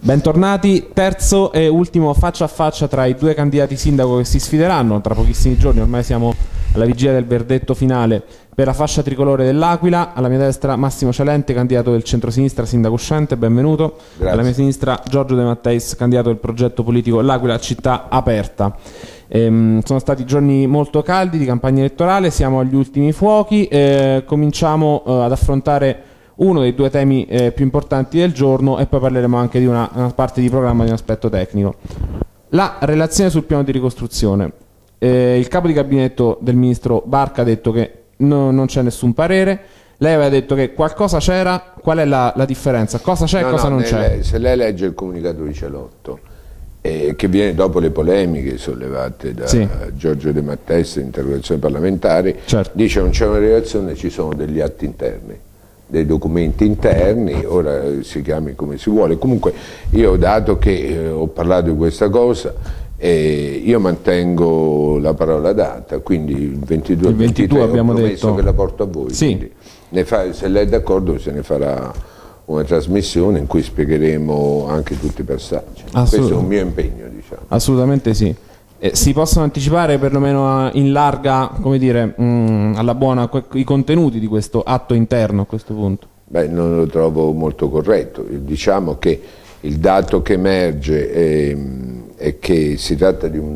Bentornati, terzo e ultimo faccia a faccia tra i due candidati sindaco che si sfideranno tra pochissimi giorni. Ormai siamo alla vigilia del verdetto finale per la fascia tricolore dell'Aquila. Alla mia destra Massimo Cialente, candidato del centrosinistra, sindaco uscente, benvenuto. Grazie. Alla mia sinistra Giorgio De Matteis, candidato del progetto politico L'Aquila città aperta. Sono stati giorni molto caldi di campagna elettorale, siamo agli ultimi fuochi, cominciamo ad affrontare uno dei due temi più importanti del giorno e poi parleremo anche di una parte di programma, di un aspetto tecnico. La relazione sul piano di ricostruzione. Il capo di gabinetto del ministro Barca ha detto che non c'è nessun parere. Lei aveva detto che qualcosa c'era. Qual è la differenza? Cosa c'è e cosa non c'è? Se lei legge il comunicato di Celotto, che viene dopo le polemiche sollevate da Giorgio De Matteis in interrogazione parlamentare, dice non c'è una relazione, ci sono degli atti interni, dei documenti interni, ora si chiami come si vuole. Comunque io, dato che ho parlato di questa cosa, io mantengo la parola data, quindi il 22 abbiamo detto che la porto a voi, quindi se lei è d'accordo se ne farà una trasmissione in cui spiegheremo anche tutti i passaggi. Questo è un mio impegno, diciamo. Assolutamente sì. Si possono anticipare perlomeno in larga, come dire, alla buona, i contenuti di questo atto interno a questo punto? Beh, non lo trovo molto corretto. Diciamo che il dato che emerge è che si tratta di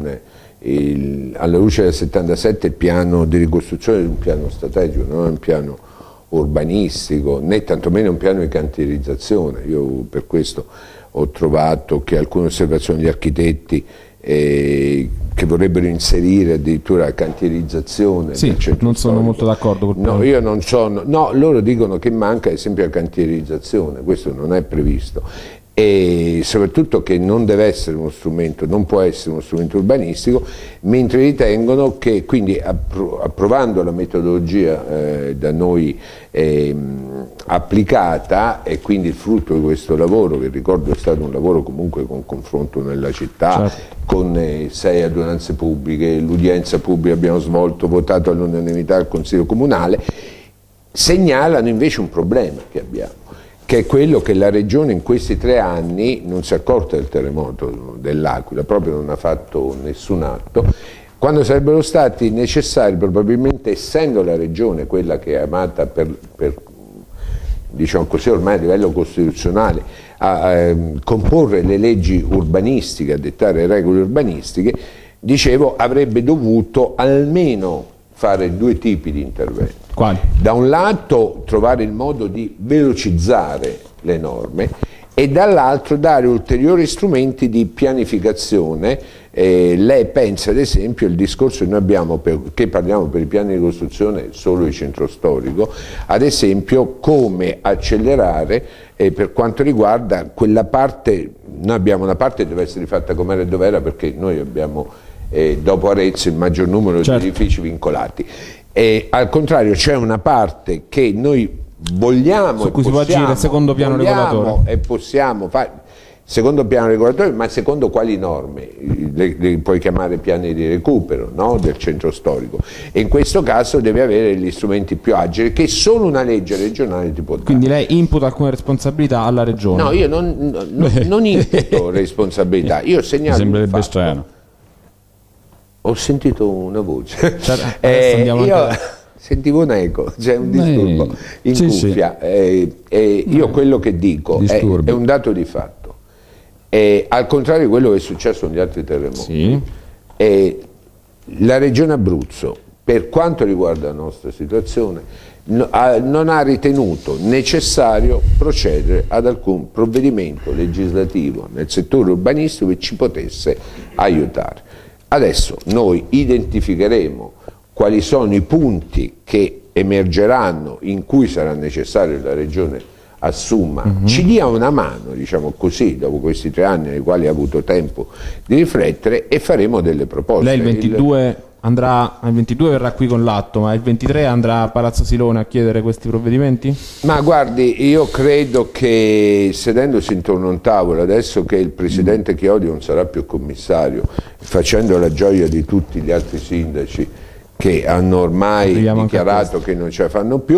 alla luce del 77 il piano di ricostruzione di un piano strategico, non è un piano urbanistico, né tantomeno un piano di cantierizzazione. Io per questo ho trovato che alcune osservazioni degli architetti che vorrebbero inserire addirittura la cantierizzazione. Sì, non sono molto d'accordo col piano. No, io non sono. No, loro dicono che manca ad esempio la cantierizzazione, questo non è previsto. E soprattutto che non deve essere uno strumento, non può essere uno strumento urbanistico, mentre ritengono che quindi approvando la metodologia da noi applicata, e quindi il frutto di questo lavoro, che ricordo è stato un lavoro comunque con confronto nella città, con 6 adunanze pubbliche, l'udienza pubblica abbiamo svolto, votato all'unanimità al Consiglio Comunale, segnalano invece un problema che abbiamo, che è quello che la Regione in questi 3 anni non si è accorta del terremoto dell'Aquila, proprio non ha fatto nessun atto, quando sarebbero stati necessari, probabilmente essendo la Regione quella che è amata per diciamo così, ormai a livello costituzionale, a comporre le leggi urbanistiche, a dettare regole urbanistiche, dicevo, avrebbe dovuto almeno fare 2 tipi di interventi. Quali? Da un lato trovare il modo di velocizzare le norme e dall'altro dare ulteriori strumenti di pianificazione. Lei pensa ad esempio il discorso che noi abbiamo, che parliamo per i piani di costruzione solo di centro storico, ad esempio come accelerare per quanto riguarda quella parte. Noi abbiamo una parte che deve essere fatta come era e dov'era, perché noi abbiamo dopo Arezzo il maggior numero di edifici vincolati. Al contrario c'è una parte che noi vogliamo su cui si può agire secondo piano regolatore e possiamo fare secondo piano regolatore, ma secondo quali norme? Le puoi chiamare piani di recupero, no? Del centro storico, e in questo caso deve avere gli strumenti più agili che solo una legge regionale ti può dare. Quindi lei imputa alcune responsabilità alla Regione? No, io non imputo responsabilità, io segnalo. Mi sembrerebbe strano. Ho sentito una voce. Io sentivo un eco, c'è un disturbo in cuffia. Io quello che dico è un dato di fatto. Al contrario di quello che è successo negli altri terremoti, la Regione Abruzzo, per quanto riguarda la nostra situazione, non ha ritenuto necessario procedere ad alcun provvedimento legislativo nel settore urbanistico che ci potesse aiutare. Adesso noi identificheremo quali sono i punti che emergeranno in cui sarà necessario che la Regione assuma, ci dia una mano, diciamo così, dopo questi 3 anni nei quali ha avuto tempo di riflettere, e faremo delle proposte. Lei il 22 verrà qui con l'atto, ma il 23 andrà a Palazzo Silone a chiedere questi provvedimenti? Ma guardi, io credo che sedendosi intorno a un tavolo, adesso che il presidente Chiodi non sarà più commissario, facendo la gioia di tutti gli altri sindaci che hanno ormai dichiarato che non ce la fanno più,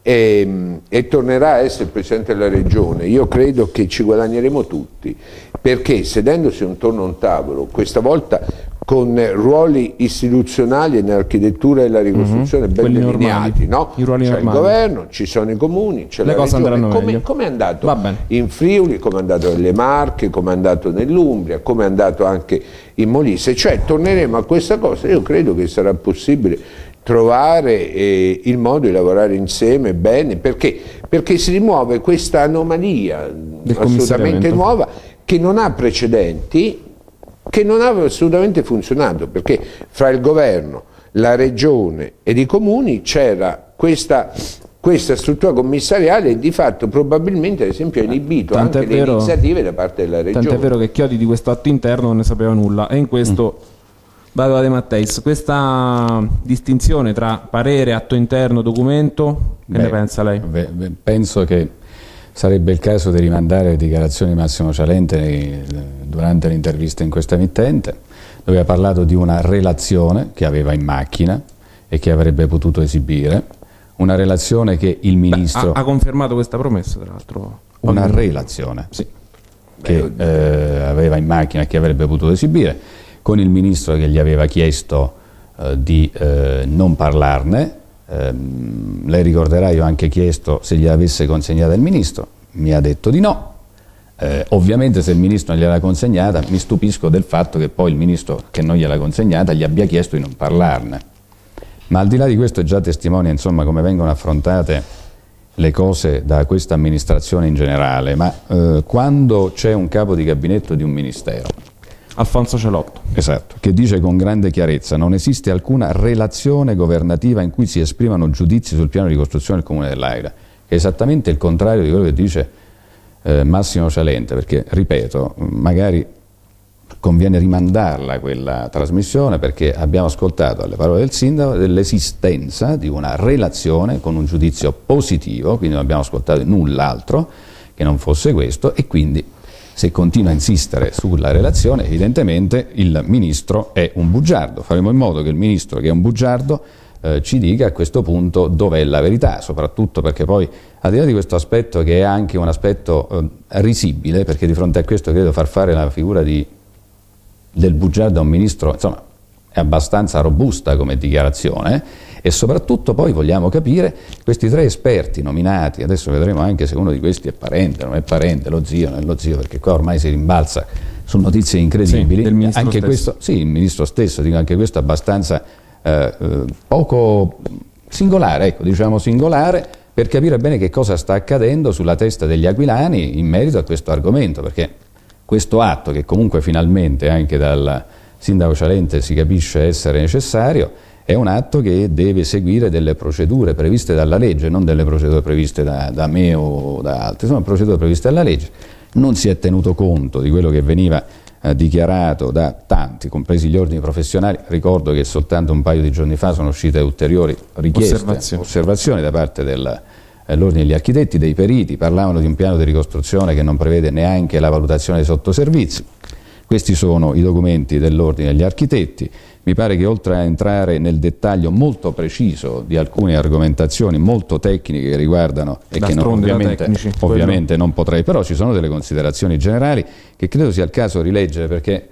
e tornerà a essere Presidente della Regione, io credo che ci guadagneremo tutti, perché sedendosi intorno a un tavolo, questa volta con ruoli istituzionali nell'architettura e la ricostruzione ben delineati, no? C'è il governo, ci sono i comuni, c'è la regione, come è andato in Friuli, come è andato nelle Marche, come è andato nell'Umbria, come è andato anche in Molise, cioè torneremo a questa cosa. Io credo che sarà possibile trovare il modo di lavorare insieme bene, perché si rimuove questa anomalia assolutamente nuova che non ha precedenti, che non aveva assolutamente funzionato, perché fra il governo, la regione ed i comuni c'era questa struttura commissariale e di fatto probabilmente ad esempio ha inibito anche le iniziative da parte della regione. Tant'è vero che Chiodi di questo atto interno non ne sapeva nulla, e in questo vado a De Matteis, questa distinzione tra parere, atto interno, documento, che ne pensa lei? Penso che sarebbe il caso di rimandare le dichiarazioni di Massimo Cialente durante l'intervista in questa emittente, dove ha parlato di una relazione che aveva in macchina e che avrebbe potuto esibire, una relazione che il ministro... Ha confermato questa promessa, tra l'altro? Una relazione che aveva in macchina e che avrebbe potuto esibire, con il ministro che gli aveva chiesto di non parlarne. Lei ricorderà, io ho anche chiesto se gliel'avesse consegnata il ministro, mi ha detto di no. Ovviamente se il ministro non gliel'ha consegnata, mi stupisco del fatto che poi il ministro che non gliel'ha consegnata gli abbia chiesto di non parlarne. Ma al di là di questo già testimonia insomma come vengono affrontate le cose da questa amministrazione in generale, ma quando c'è un capo di gabinetto di un ministero, Alfonso Celotto, esatto, che dice con grande chiarezza: non esiste alcuna relazione governativa in cui si esprimano giudizi sul piano di ricostruzione del Comune dell'Aquila, che è esattamente il contrario di quello che dice Massimo Cialente, perché, ripeto, magari conviene rimandarla quella trasmissione, perché abbiamo ascoltato alle parole del sindaco dell'esistenza di una relazione con un giudizio positivo, quindi non abbiamo ascoltato null'altro che non fosse questo, e quindi se continua a insistere sulla relazione, evidentemente il ministro è un bugiardo. Faremo in modo che il ministro, che è un bugiardo, ci dica a questo punto dov'è la verità, soprattutto perché poi, al di là di questo aspetto che è anche un aspetto risibile, perché di fronte a questo credo far fare la figura del bugiardo a un ministro, insomma, è abbastanza robusta come dichiarazione, e soprattutto poi vogliamo capire questi tre esperti nominati, adesso vedremo anche se uno di questi è parente, non è parente, lo zio, non è lo zio, perché qua ormai si rimbalza su notizie incredibili, sì, anche questo, sì, il ministro stesso, dico anche questo abbastanza poco singolare, ecco, diciamo singolare, per capire bene che cosa sta accadendo sulla testa degli aquilani in merito a questo argomento, perché questo atto, che comunque finalmente anche dal sindaco Cialente si capisce essere necessario, è un atto che deve seguire delle procedure previste dalla legge, non delle procedure previste da me o da altri, sono procedure previste dalla legge. Non si è tenuto conto di quello che veniva dichiarato da tanti, compresi gli ordini professionali. Ricordo che soltanto un paio di giorni fa sono uscite ulteriori richieste, osservazioni da parte dell'ordine degli architetti, dei periti, parlavano di un piano di ricostruzione che non prevede neanche la valutazione dei sottoservizi. Questi sono i documenti dell'ordine degli architetti. Mi pare che oltre a entrare nel dettaglio molto preciso di alcune argomentazioni molto tecniche che riguardano e che ovviamente non potrei, però ci sono delle considerazioni generali che credo sia il caso rileggere, perché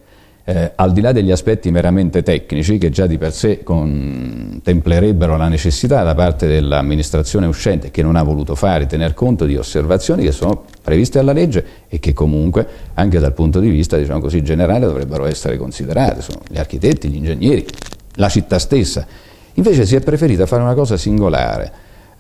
al di là degli aspetti meramente tecnici, che già di per sé contemplerebbero la necessità da parte dell'amministrazione uscente, che non ha voluto fare, tener conto di osservazioni che sono previste dalla legge e che comunque anche dal punto di vista, diciamo così, generale dovrebbero essere considerate, sono gli architetti, gli ingegneri, la città stessa. Invece si è preferita fare una cosa singolare,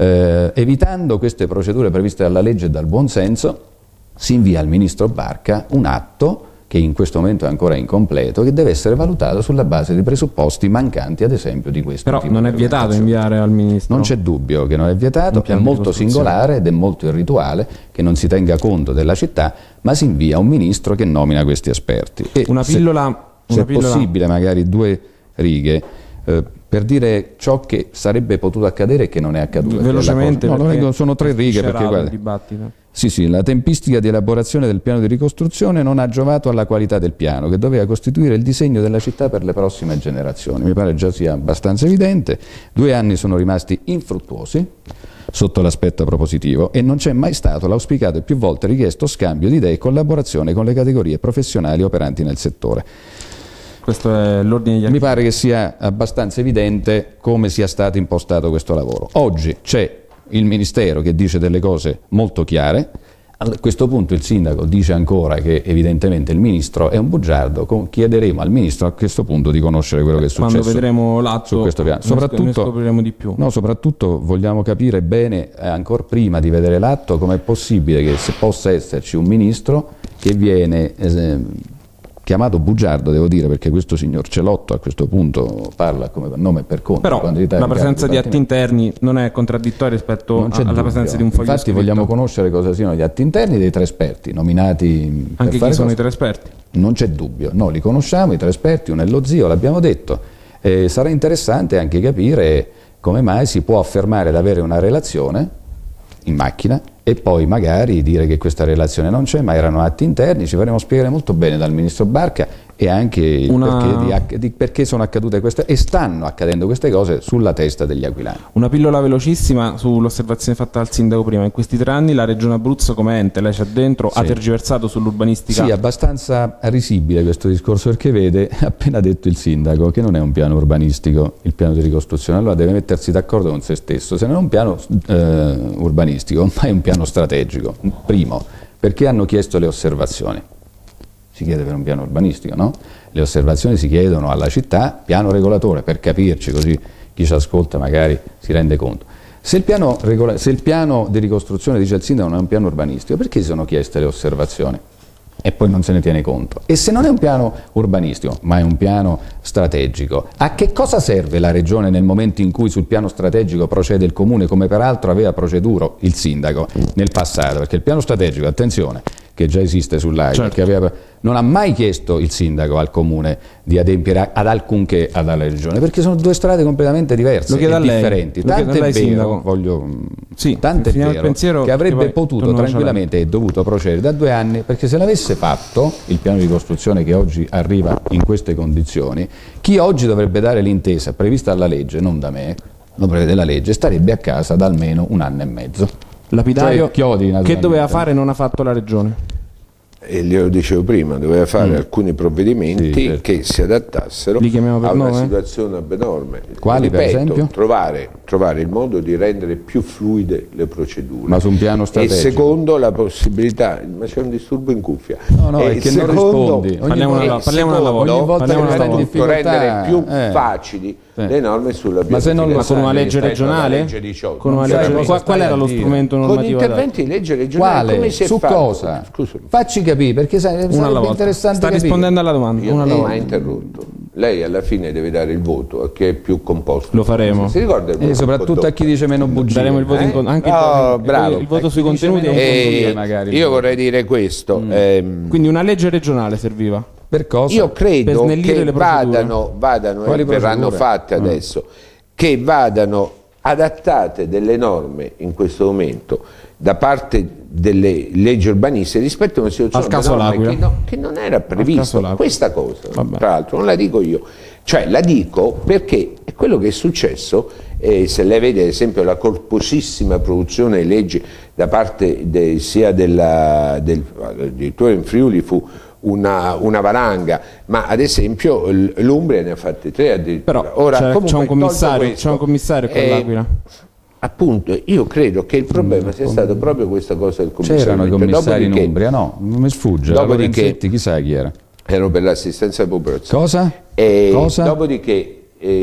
evitando queste procedure previste dalla legge e dal buonsenso. Si invia al ministro Barca un atto che in questo momento è ancora incompleto, che deve essere valutato sulla base di presupposti mancanti, ad esempio, di questo tipo. Però non è vietato inviare al ministro? Non c'è dubbio che non è vietato, è molto singolare ed è molto irrituale che non si tenga conto della città, ma si invia un ministro che nomina questi esperti. E una pillola... Se è possibile, magari 2 righe, per dire ciò che sarebbe potuto accadere e che non è accaduto. Velocemente, no, sono 3 righe, perché guarda, sì, la tempistica di elaborazione del piano di ricostruzione non ha giovato alla qualità del piano, che doveva costituire il disegno della città per le prossime generazioni. Mi pare già sia abbastanza evidente. 2 anni sono rimasti infruttuosi, sotto l'aspetto propositivo e non c'è mai stato l'auspicato e più volte richiesto scambio di idee e collaborazione con le categorie professionali operanti nel settore. Questo è l'ordine degli Mi pare che sia abbastanza evidente come sia stato impostato questo lavoro. Oggi c'è il Ministero che dice delle cose molto chiare. A questo punto il sindaco dice ancora che evidentemente il ministro è un bugiardo. Chiederemo al ministro a questo punto di conoscere quello che è successo. Quando vedremo l'atto su questo piano. ne scopriremo di più. No, soprattutto vogliamo capire bene, ancora prima di vedere l'atto, com'è possibile che possa esserci un ministro che viene chiamato bugiardo, devo dire, perché questo signor Celotto a questo punto parla come per nome e per conto. Però la presenza di atti interni non è contraddittoria rispetto alla presenza di un foglio Infatti scritto. vogliamo conoscere cosa siano gli atti interni dei 3 esperti nominati. Anche per chi sono cosa. i 3 esperti? Non c'è dubbio, no, li conosciamo, i 3 esperti, uno è lo zio, l'abbiamo detto. Sarà interessante anche capire come mai si può affermare di avere una relazione in macchina e poi magari dire che questa relazione non c'è, ma erano atti interni. Ci faremo spiegare molto bene dal ministro Barca e anche il perché sono accadute queste e stanno accadendo queste cose sulla testa degli aquilani. Una pillola velocissima sull'osservazione fatta dal sindaco prima. In questi 3 anni la Regione Abruzzo come ente, lei c'è dentro, ha tergiversato sull'urbanistica? Sì, abbastanza risibile questo discorso, perché vede, ha appena detto il sindaco che non è un piano urbanistico il piano di ricostruzione, allora deve mettersi d'accordo con se stesso. Se non è un piano urbanistico, ma è un piano strategico. Primo, perché hanno chiesto le osservazioni? Si chiede per un piano urbanistico, no? Le osservazioni si chiedono alla città, piano regolatore, per capirci, così chi ci ascolta magari si rende conto. Se il piano di ricostruzione, dice il sindaco, non è un piano urbanistico, perché si sono chieste le osservazioni? E poi non se ne tiene conto. E se non è un piano urbanistico, ma è un piano strategico, a che cosa serve la Regione nel momento in cui sul piano strategico procede il Comune, come peraltro aveva proceduto il sindaco nel passato? Perché il piano strategico, attenzione, che già esiste sull'AIA, certo, non ha mai chiesto il sindaco al Comune di adempiere ad alcunché alla Regione, perché sono 2 strade completamente diverse e differenti. Tanto è vero, tant'è vero che avrebbe potuto tranquillamente e dovuto procedere da 2 anni, perché se l'avesse fatto il piano di ricostruzione che oggi arriva in queste condizioni, chi oggi dovrebbe dare l'intesa prevista dalla legge, non da me, lo prevede la legge, starebbe a casa da almeno 1 anno e mezzo. Lapidario, cioè, chiodi, che doveva fare non ha fatto la Regione. E glielo dicevo prima, doveva fare alcuni provvedimenti certo, che si adattassero a una situazione abnorme. Quali, ripeto, per esempio? Trovare il modo di rendere più fluide le procedure. Ma su un piano strategico. E secondo la possibilità, ma c'è un disturbo in cuffia. No, è che non rispondi. Parliamo ogni volta rendere più facili le norme sulla ma se non con una legge regionale? Con una legge, qual era lo strumento normativo? Con interventi di legge regionale. Quale? Come si su fa? cosa? Scusami. Facci capire, perché sarebbe interessante sta capire. Rispondendo alla domanda. Io non ho interrotto. Lei alla fine deve dare il voto a chi è più composto. Lo faremo. Si ricorda il voto soprattutto a chi dice meno bugie. Daremo il voto anche il voto sui contenuti magari. Io vorrei dire questo. Quindi una legge regionale serviva. Per cosa? Io credo che le vadano verranno fatte adesso, che vadano adattate delle norme in questo momento da parte delle leggi urbanistiche rispetto a una situazione che non era prevista questa cosa. Tra l'altro non la dico io, cioè la dico perché è quello che è successo. Se lei vede ad esempio la corposissima produzione di leggi da parte sia addirittura in Friuli fu una valanga, ma ad esempio l'Umbria ne ha fatte 3 addirittura. Però ora, c'è un commissario con l'Aquila. Appunto, io credo che il problema sia stato proprio questa cosa del commissario. C'erano i commissari in Umbria, no? Non mi sfugge. Dopodiché, chissà chi era. Erano per l'assistenza alla popolazione. Cosa? Cosa? Dopodiché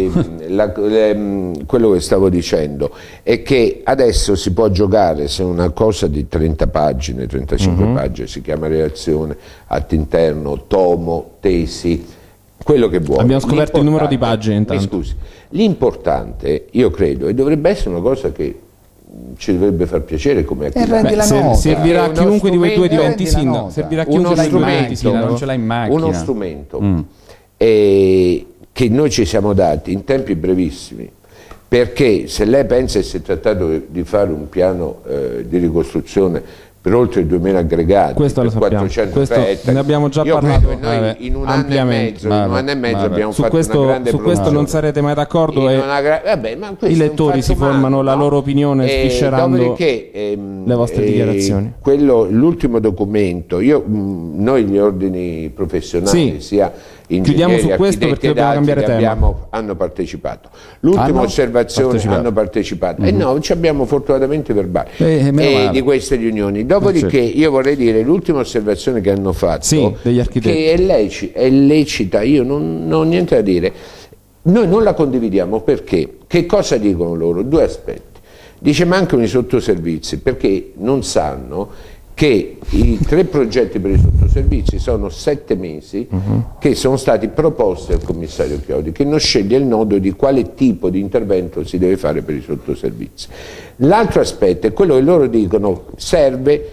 quello che stavo dicendo è che adesso si può giocare se una cosa di 30 pagine, 35 pagine, si chiama reazione, atto interno, tomo, tesi, quello che vuole. Abbiamo scoperto il numero di pagine intanto. Mi scusi, l'importante io credo, e dovrebbe essere una cosa che ci dovrebbe far piacere come servirà a chiunque di quei due diventi sindaco, servirà a chiunque uno strumento, non ce l'ha in macchina. Uno strumento che noi ci siamo dati in tempi brevissimi, perché se lei pensa che si è trattato di fare un piano di ricostruzione per oltre 2000 aggregati, questo per lo sappiamo. 400 ettari. Ne abbiamo già Io parlato credo che noi in un anno e mezzo, abbiamo su fatto questo, una grande su questo non sarete mai d'accordo e i lettori si formano la loro opinione sviscerando le vostre dichiarazioni. L'ultimo documento, noi gli ordini professionali, sia chiudiamo su questo perché dobbiamo cambiare tema. Hanno partecipato. L'ultima osservazione hanno partecipato. E no, ci abbiamo fortunatamente verbali di queste riunioni. Dopodiché io vorrei dire l'ultima osservazione che hanno fatto, degli architetti, che è lecita, io non ho niente da dire. Noi non la condividiamo perché? Che cosa dicono loro? Due aspetti. Dice mancano i sottoservizi perché non sanno che i 3 progetti per i sottoservizi sono 7 mesi che sono stati proposti al commissario Chiodi, che non sceglie il nodo di quale tipo di intervento si deve fare per i sottoservizi. L'altro aspetto è quello che loro dicono: serve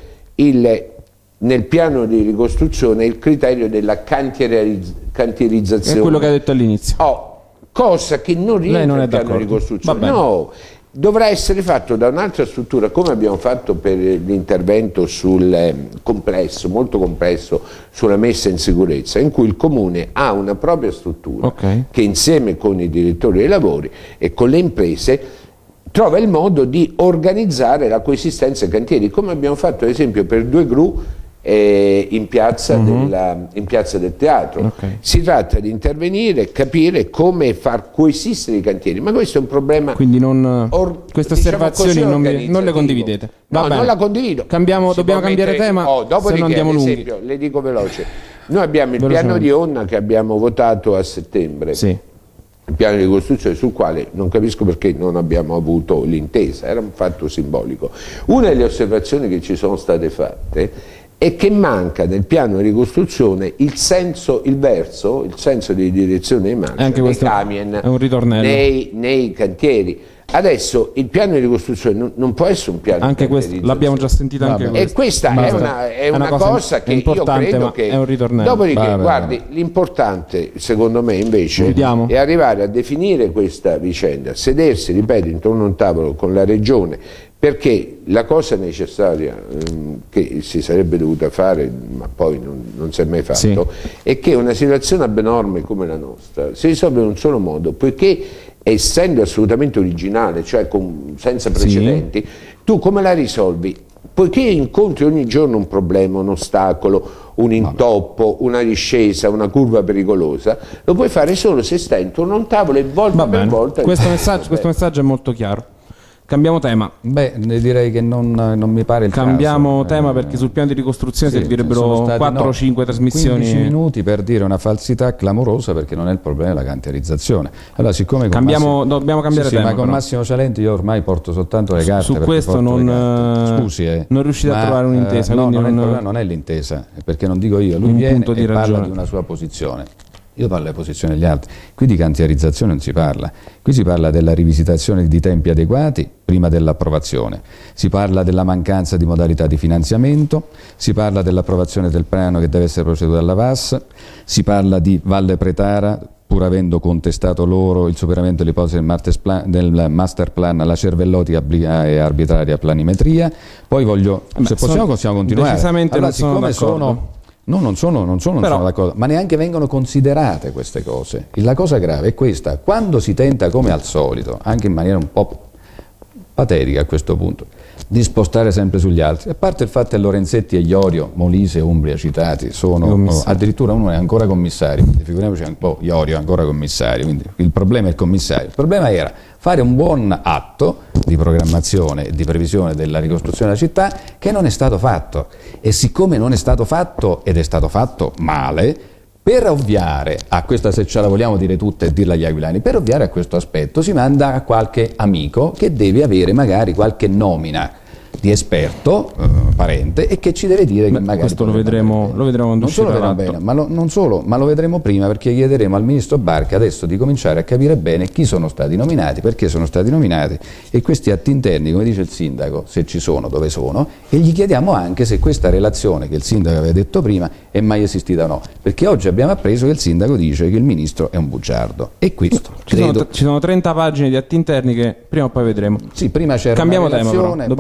nel piano di ricostruzione il criterio della cantierizzazione. È quello che ha detto all'inizio. Cosa che non rientra nel piano di ricostruzione. No, dovrà essere fatto da un'altra struttura, come abbiamo fatto per l'intervento sul complesso, molto complesso, sulla messa in sicurezza, in cui il Comune ha una propria struttura che insieme con i direttori dei lavori e con le imprese trova il modo di organizzare la coesistenza ai cantieri, come abbiamo fatto ad esempio per 2 gru in piazza del teatro. Si tratta di intervenire, capire come far coesistere i cantieri, ma questo è un problema. Quindi queste osservazioni non le condividete? No, non la condivido. Dobbiamo cambiare tema, se no andiamo lunghi. Esempio, le dico veloce. Noi abbiamo il piano di Onna che abbiamo votato a settembre. Il piano di ricostruzione sul quale non capisco perché non abbiamo avuto l'intesa, era un fatto simbolico. Una delle osservazioni che ci sono state fatte è che manca nel piano di ricostruzione il senso di direzione dei marcia, dei camion, è un ritornello nei cantieri. Adesso il piano di ricostruzione non può essere un piano anche di questo l'abbiamo già sentito anche e questa è una cosa che io credo che è un ritornello. Dopodiché guardi, l'importante secondo me invece è arrivare a definire questa vicenda, sedersi, ripeto, intorno a un tavolo con la regione, perché la cosa necessaria che si sarebbe dovuta fare, ma poi non si è mai fatto, è che una situazione abnorme come la nostra si risolve in un solo modo, poiché essendo assolutamente originale, cioè senza precedenti, tu come la risolvi? Poiché incontri ogni giorno un problema, un ostacolo, un intoppo, una discesa, una curva pericolosa, lo puoi fare solo se stai intorno a un tavolo e volta per volta. Questo messaggio è molto chiaro. Cambiamo tema. Direi che non mi pare il Cambiamo caso. Tema perché sul piano di ricostruzione servirebbero 4 o 5 trasmissioni. 15 minuti per dire una falsità clamorosa, perché non è il problema della cantierizzazione. Allora, siccome dobbiamo cambiare tema. Ma con Massimo Cialenti io ormai porto soltanto le carte. Su questo non riuscite a trovare un'intesa. No, il problema non è l'intesa, perché non dico io, lui viene e parla di una sua posizione. Io parlo della posizione degli altri. Qui di cantierizzazione non si parla, qui si parla della rivisitazione di tempi adeguati prima dell'approvazione, si parla della mancanza di modalità di finanziamento, si parla dell'approvazione del piano che deve essere proceduto dalla VAS, si parla di Valle Pretara, pur avendo contestato loro il superamento dell'ipotesi del master plan alla Cervellotti e arbitraria planimetria. Poi se possiamo continuare. Decisamente allora, non sono d'accordo. Non sono d'accordo, ma neanche vengono considerate queste cose. La cosa grave è questa: quando si tenta, come al solito, anche in maniera un po' patetica a questo punto, di spostare sempre sugli altri, a parte il fatto che Lorenzetti e Iorio, Molise e Umbria citati, sono addirittura uno è ancora commissario, figuriamoci un po' Iorio ancora commissario, quindi il problema è il commissario. Il problema era fare un buon atto di programmazione e di previsione della ricostruzione della città, che non è stato fatto, e siccome non è stato fatto ed è stato fatto male, per ovviare a questa, se ce la vogliamo dire tutta e dirla agli aquilani, per ovviare a questo aspetto si manda a qualche amico che deve avere magari qualche nomina di esperto, parente, e che ci deve dire che magari questo lo vedremo quando uscirà bene, ma lo vedremo prima, perché chiederemo al ministro Barca adesso di cominciare a capire bene chi sono stati nominati, perché sono stati nominati, e questi atti interni, come dice il sindaco, se ci sono, dove sono, e gli chiediamo anche se questa relazione che il sindaco aveva detto prima è mai esistita o no, perché oggi abbiamo appreso che il sindaco dice che il ministro è un bugiardo, e questo ci sono 30 pagine di atti interni che prima o poi vedremo. Sì, prima c'era cambiamo una relazione, tema, però. Dobbiamo cambiare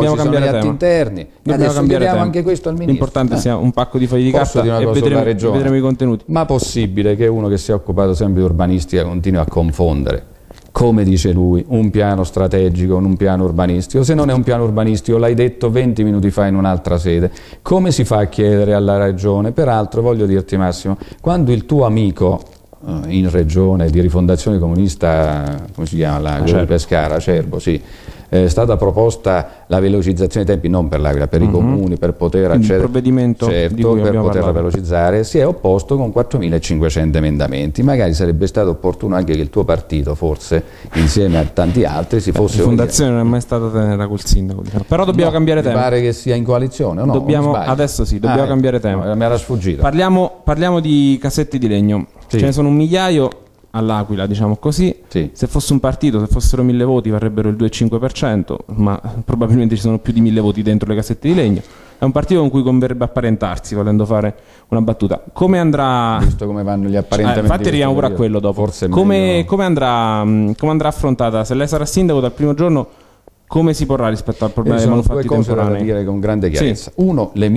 atti interni. Adesso chiediamo anche questo al ministro. L'importante sia un pacco di fogli di carta e vedremo i contenuti. Ma possibile che uno che si è occupato sempre di urbanistica continui a confondere, come dice lui, un piano strategico con un piano urbanistico? Se non è un piano urbanistico, l'hai detto 20 minuti fa in un'altra sede, come si fa a chiedere alla regione? Peraltro voglio dirti, Massimo, quando il tuo amico in regione di Rifondazione Comunista, come si chiama? Di Pescara, Acerbo, sì, è stata proposta la velocizzazione dei tempi non per l'Aquila, per i comuni, per poter accedere, il provvedimento di cui per poterla parlato. velocizzare, si è opposto con 4.500 emendamenti. Magari sarebbe stato opportuno anche che il tuo partito, forse insieme a tanti altri, si fosse... La fondazione non è mai stata tenera col sindaco, diciamo. Però dobbiamo cambiare tempo. Mi pare che sia in coalizione, o no? Adesso sì, dobbiamo cambiare tempo. Mi era sfuggito. Parliamo di cassetti di legno. Sì. Ce ne sono 1 migliaio all'Aquila, diciamo così. Sì. Se fosse un partito, se fossero 1000 voti varrebbero il 2,5%, ma probabilmente ci sono più di 1000 voti dentro le cassette di legno. È un partito con cui converrebbe apparentarsi, volendo fare una battuta. Come andrà... Visto come vanno gli apparentamenti... infatti arriviamo pure a quello dopo. Forse come andrà affrontata? Se lei sarà sindaco dal primo giorno, come si porrà rispetto al problema dei manufatti temporanei? Sono due cose da dire con grande chiarezza. Sì. Uno, le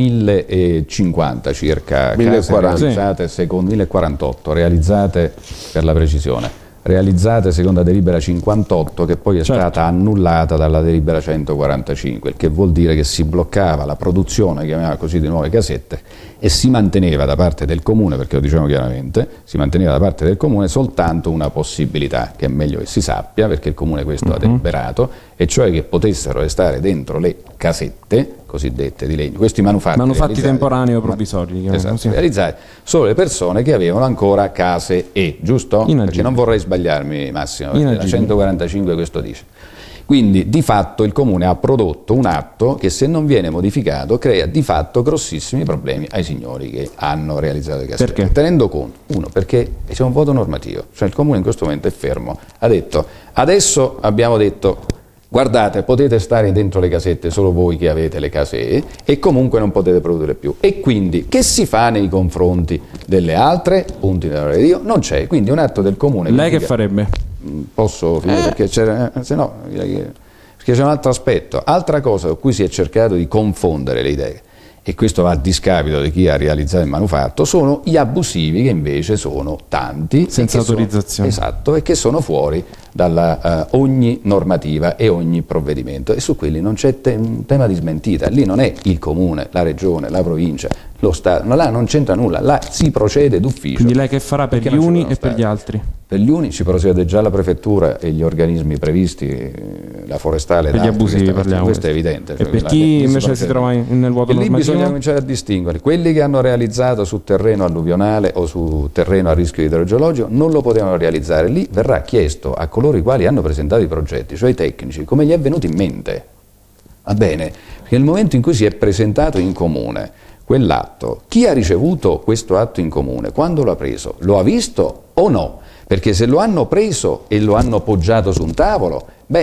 1050 circa 1040. case realizzate secondo 1048, realizzate per la precisione, realizzate secondo la delibera 58, che poi è stata annullata dalla delibera 145, il che vuol dire che si bloccava la produzione, chiamiamola così, di nuove casette, e si manteneva da parte del comune, perché lo diciamo chiaramente, si manteneva da parte del comune soltanto una possibilità, che è meglio che si sappia, perché il comune questo ha deliberato, e cioè che potessero restare dentro le casette cosiddette di legno, questi manufatti temporanei o provvisori, esatto, realizzati solo le persone che avevano ancora case giusto? Perché non vorrei sbagliarmi, Massimo, perché la 145 questo dice. Quindi di fatto il comune ha prodotto un atto che, se non viene modificato, crea di fatto grossissimi problemi ai signori che hanno realizzato le casette. Perché? Tenendo conto, uno, perché c'è un voto normativo, cioè il comune in questo momento è fermo, ha detto, adesso abbiamo detto, guardate, potete stare dentro le casette solo voi che avete le case e comunque non potete produrre più. E quindi che si fa nei confronti delle altre? Punti della Dio, non c'è. Quindi un atto del comune. Lei che farebbe? Posso finire perché se no, perché c'è un altro aspetto, altra cosa su cui si è cercato di confondere le idee, e questo va a discapito di chi ha realizzato il manufatto, sono gli abusivi, che invece sono tanti, senza autorizzazione, esatto, e che sono fuori dalla ogni normativa e ogni provvedimento, e su quelli non c'è un tema di smentita. Lì non è il comune, la regione, la provincia, lo Stato, là non c'entra nulla, là si procede d'ufficio. Quindi lei che farà per gli uni e per gli altri? Per gli uni ci procede già la prefettura e gli organismi previsti, la forestale, per gli abusivi parliamo. Questo è evidente. E per chi invece si trova nel vuoto normativo? Lì bisogna cominciare a distinguere. Quelli che hanno realizzato su terreno alluvionale o su terreno a rischio idrogeologico non lo potevano realizzare. Lì verrà chiesto a coloro i quali hanno presentato i progetti, cioè i tecnici, come gli è venuto in mente. Va bene? Perché nel momento in cui si è presentato in comune quell'atto, chi ha ricevuto questo atto in comune, quando lo ha preso, lo ha visto o no? Perché se lo hanno preso e lo hanno poggiato su un tavolo,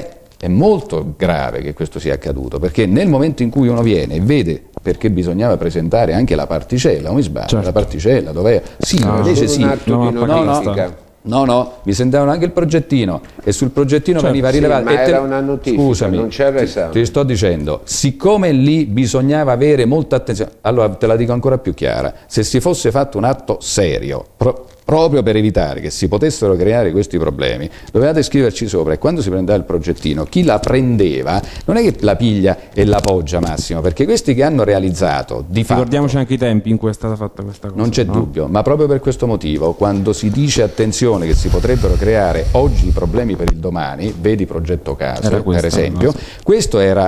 è molto grave che questo sia accaduto, perché nel momento in cui uno viene e vede, perché bisognava presentare anche la particella, non mi sbaglio, certo. La particella dov'è? Sì, invece sì. Un atto di notifica. No, mi sentavano anche il progettino e sul progettino veniva rilevato. Ma era una notifica, scusami, non c'era esame. Ti sto dicendo, siccome lì bisognava avere molta attenzione, allora te la dico ancora più chiara, se si fosse fatto un atto serio, proprio per evitare che si potessero creare questi problemi, dovevate scriverci sopra, e quando si prendeva il progettino, chi la prendeva non è che la piglia e la poggia, Massimo, perché questi che hanno realizzato di fatto, ricordiamoci anche i tempi in cui è stata fatta questa cosa. Non c'è dubbio, ma proprio per questo motivo, quando si dice attenzione che si potrebbero creare oggi i problemi per il domani, vedi progetto Case per esempio, questo era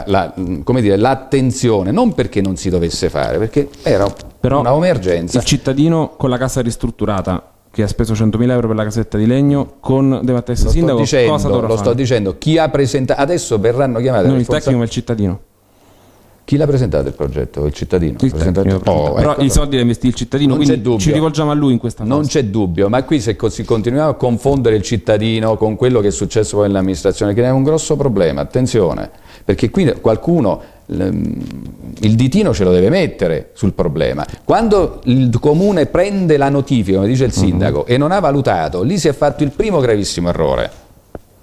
l'attenzione, non perché non si dovesse fare, perché era una emergenza. Il cittadino con la casa ristrutturata, che ha speso 100.000 euro per la casetta di legno, con De Matteis sindaco, cosa dovrà fare? Sto dicendo, chi ha presentato, adesso verranno chiamati non il tecnico ma il cittadino. Chi l'ha presentato il progetto? Il cittadino? Però i soldi li ha investiti il cittadino, non quindi ci rivolgiamo a lui in questa fase. Non c'è dubbio, ma qui se continuiamo a confondere il cittadino con quello che è successo poi nell'amministrazione, che è un grosso problema, attenzione, perché qui qualcuno il ditino ce lo deve mettere sul problema. Quando il comune prende la notifica, come dice il sindaco, e non ha valutato, lì si è fatto il primo gravissimo errore.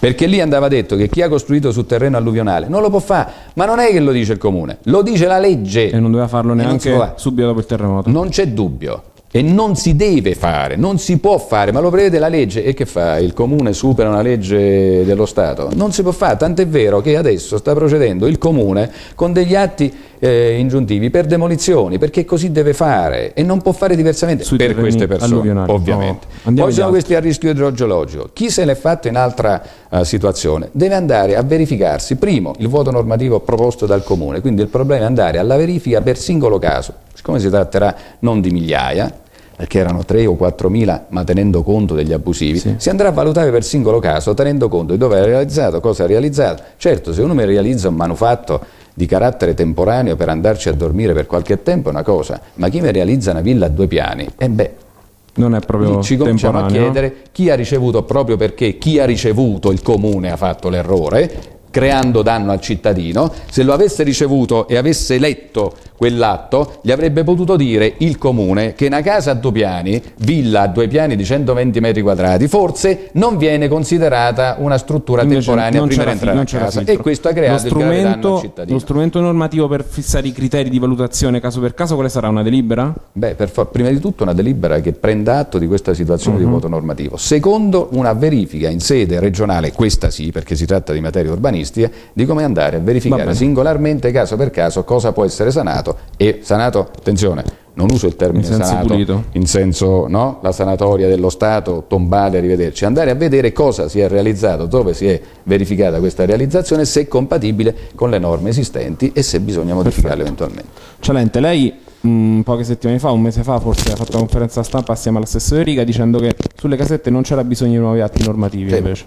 perché lì andava detto che chi ha costruito su terreno alluvionale non lo può fare, ma non è che lo dice il comune, lo dice la legge. E non doveva farlo neanche subito dopo il terremoto. Non c'è dubbio. E non si deve fare, non si può fare, ma lo prevede la legge. E che fa? Il comune supera una legge dello Stato? Non si può fare, tant'è vero che adesso sta procedendo il comune con degli atti ingiuntivi per demolizioni, perché così deve fare e non può fare diversamente per queste persone, ovviamente. Poi sono questi a rischio idrogeologico. Chi se l'è fatto in altra situazione deve andare a verificarsi, primo, il vuoto normativo proposto dal comune, quindi il problema è andare alla verifica per singolo caso, siccome si tratterà non di migliaia, perché erano 3 o 4 mila, ma tenendo conto degli abusivi, si andrà a valutare per singolo caso, tenendo conto di dove è realizzato, cosa ha realizzato. Certo, se uno mi realizza un manufatto di carattere temporaneo per andarci a dormire per qualche tempo è una cosa, ma chi mi realizza una villa a 2 piani, non è proprio ci cominciamo a chiedere chi ha ricevuto, proprio perché chi ha ricevuto, il comune ha fatto l'errore, creando danno al cittadino. Se lo avesse ricevuto e avesse letto quell'atto, gli avrebbe potuto dire il comune che una casa a 2 piani, villa a 2 piani di 120 metri quadrati, forse non viene considerata una struttura temporanea prima di entrare a casa, e questo ha creato il grave danno al cittadino. Lo strumento normativo per fissare i criteri di valutazione caso per caso, quale sarà? Una delibera? Prima di tutto una delibera che prenda atto di questa situazione di vuoto normativo. Secondo, una verifica in sede regionale, questa sì, perché si tratta di materia urbanistica, di come andare a verificare singolarmente, caso per caso, cosa può essere sanato. E sanato, attenzione, non uso il termine sanato pulito, in senso, no, la sanatoria dello Stato, tombale, arrivederci, andare a vedere cosa si è realizzato, dove si è verificata questa realizzazione, se è compatibile con le norme esistenti e se bisogna modificarle eventualmente. Cialente, lei poche settimane fa, un mese fa forse, ha fatto una conferenza stampa assieme all'assessore Riga dicendo che sulle casette non c'era bisogno di nuovi atti normativi, invece.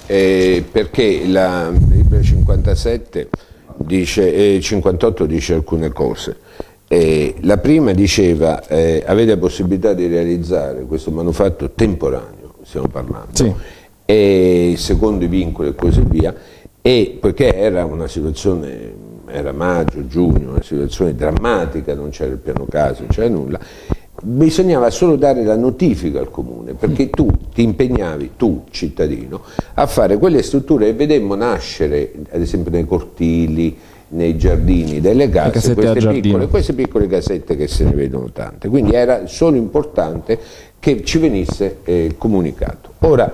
Perché la delibera 57 dice, 58 dice alcune cose. La prima diceva avete la possibilità di realizzare questo manufatto temporaneo, stiamo parlando, e secondo i vincoli e così via, e perché era una situazione, era maggio, giugno, una situazione drammatica, non c'era il piano casa, non c'era nulla, bisognava solo dare la notifica al comune, perché tu ti impegnavi, tu cittadino, a fare quelle strutture che vedemmo nascere ad esempio nei cortili, nei giardini delle case, queste piccole casette che se ne vedono tante, quindi era solo importante che ci venisse comunicato. Ora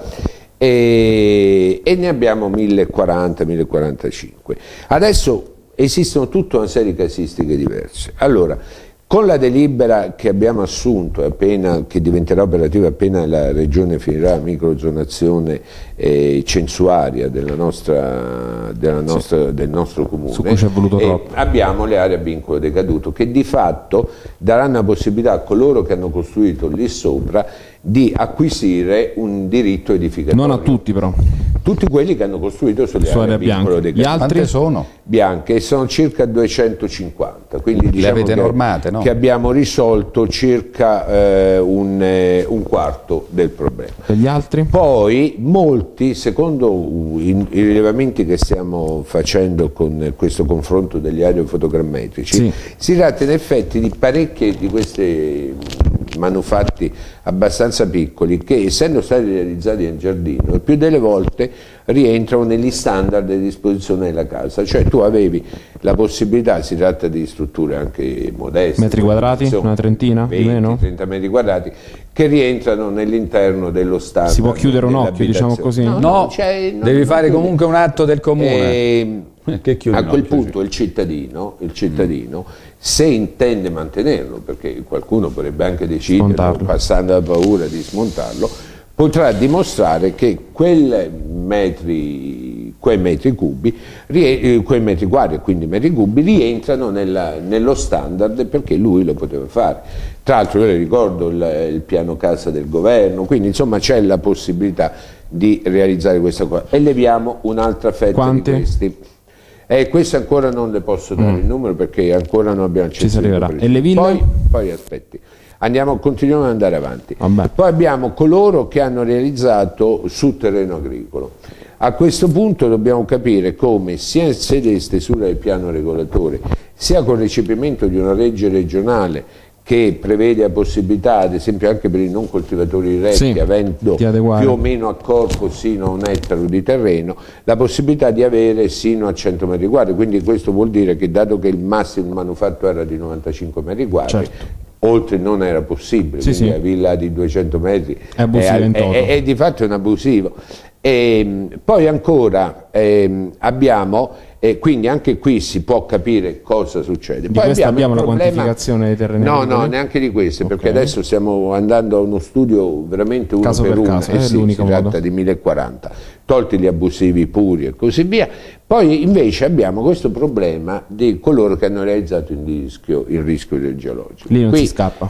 e ne abbiamo 1040, 1045. Adesso esistono tutta una serie di casistiche diverse. Allora, con la delibera che abbiamo assunto, che diventerà operativa appena la Regione finirà la microzonazione censuaria del nostro comune, su cui ci è voluto troppo, abbiamo le aree a vincolo decaduto che di fatto daranno la possibilità a coloro che hanno costruito lì sopra di acquisire un diritto edificatorio. Non a tutti però. Tutti quelli che hanno costruito sulle aree a vincolo decaduto. Gli altri sono? Bianche, sono circa 250, quindi diciamo le avete normate, no? Che abbiamo risolto circa un quarto del problema. E gli altri? Poi molti, secondo i rilevamenti che stiamo facendo con questo confronto degli aerofotogrammetrici, si tratta in effetti di parecchi di questi manufatti abbastanza piccoli che, essendo stati realizzati nel giardino, il più delle volte rientrano negli standard di disposizione della casa, cioè tu avevi la possibilità, si tratta di strutture anche modeste, metri quadrati, una trentina, 20, di meno, 30 metri quadrati, che rientrano nell'interno dello standard. Si può chiudere un occhio, diciamo così? No, devi fare comunque un atto del comune. A quel punto il cittadino, se intende mantenerlo, perché qualcuno potrebbe anche decidere, passando la paura di smontarlo, potrà dimostrare che quei metri quadri, quindi metri cubi, rientrano nello standard, perché lui lo poteva fare. Tra l'altro io le ricordo il piano casa del governo, quindi insomma c'è la possibilità di realizzare questa cosa. E leviamo un'altra fetta di questi. Questo ancora non le posso dare il numero, perché ancora non abbiamo accesso. Ci si arriverà. E le ville? Poi aspetti. Continuiamo ad andare avanti. Poi abbiamo coloro che hanno realizzato su terreno agricolo. A questo punto dobbiamo capire come, sia in sede di stesura del piano regolatore, sia con recepimento di una legge regionale che prevede la possibilità, ad esempio anche per i non coltivatori diretti, avendo più o meno a corpo sino a 1 ettaro di terreno, la possibilità di avere sino a 100 metri quadri. Quindi questo vuol dire che, dato che il massimo manufatto era di 95 metri quadri, oltre non era possibile, quindi la villa di 200 metri è di fatto un abusivo. Poi ancora abbiamo, quindi anche qui si può capire cosa succede. Di Poi abbiamo la quantificazione dei terreni? No, neanche di queste, perché adesso stiamo andando a uno studio veramente uno caso per uno, si tratta di 1040, tolti gli abusivi puri e così via. Poi invece abbiamo questo problema di coloro che hanno realizzato il rischio idrogeologico. Lì non si scappa.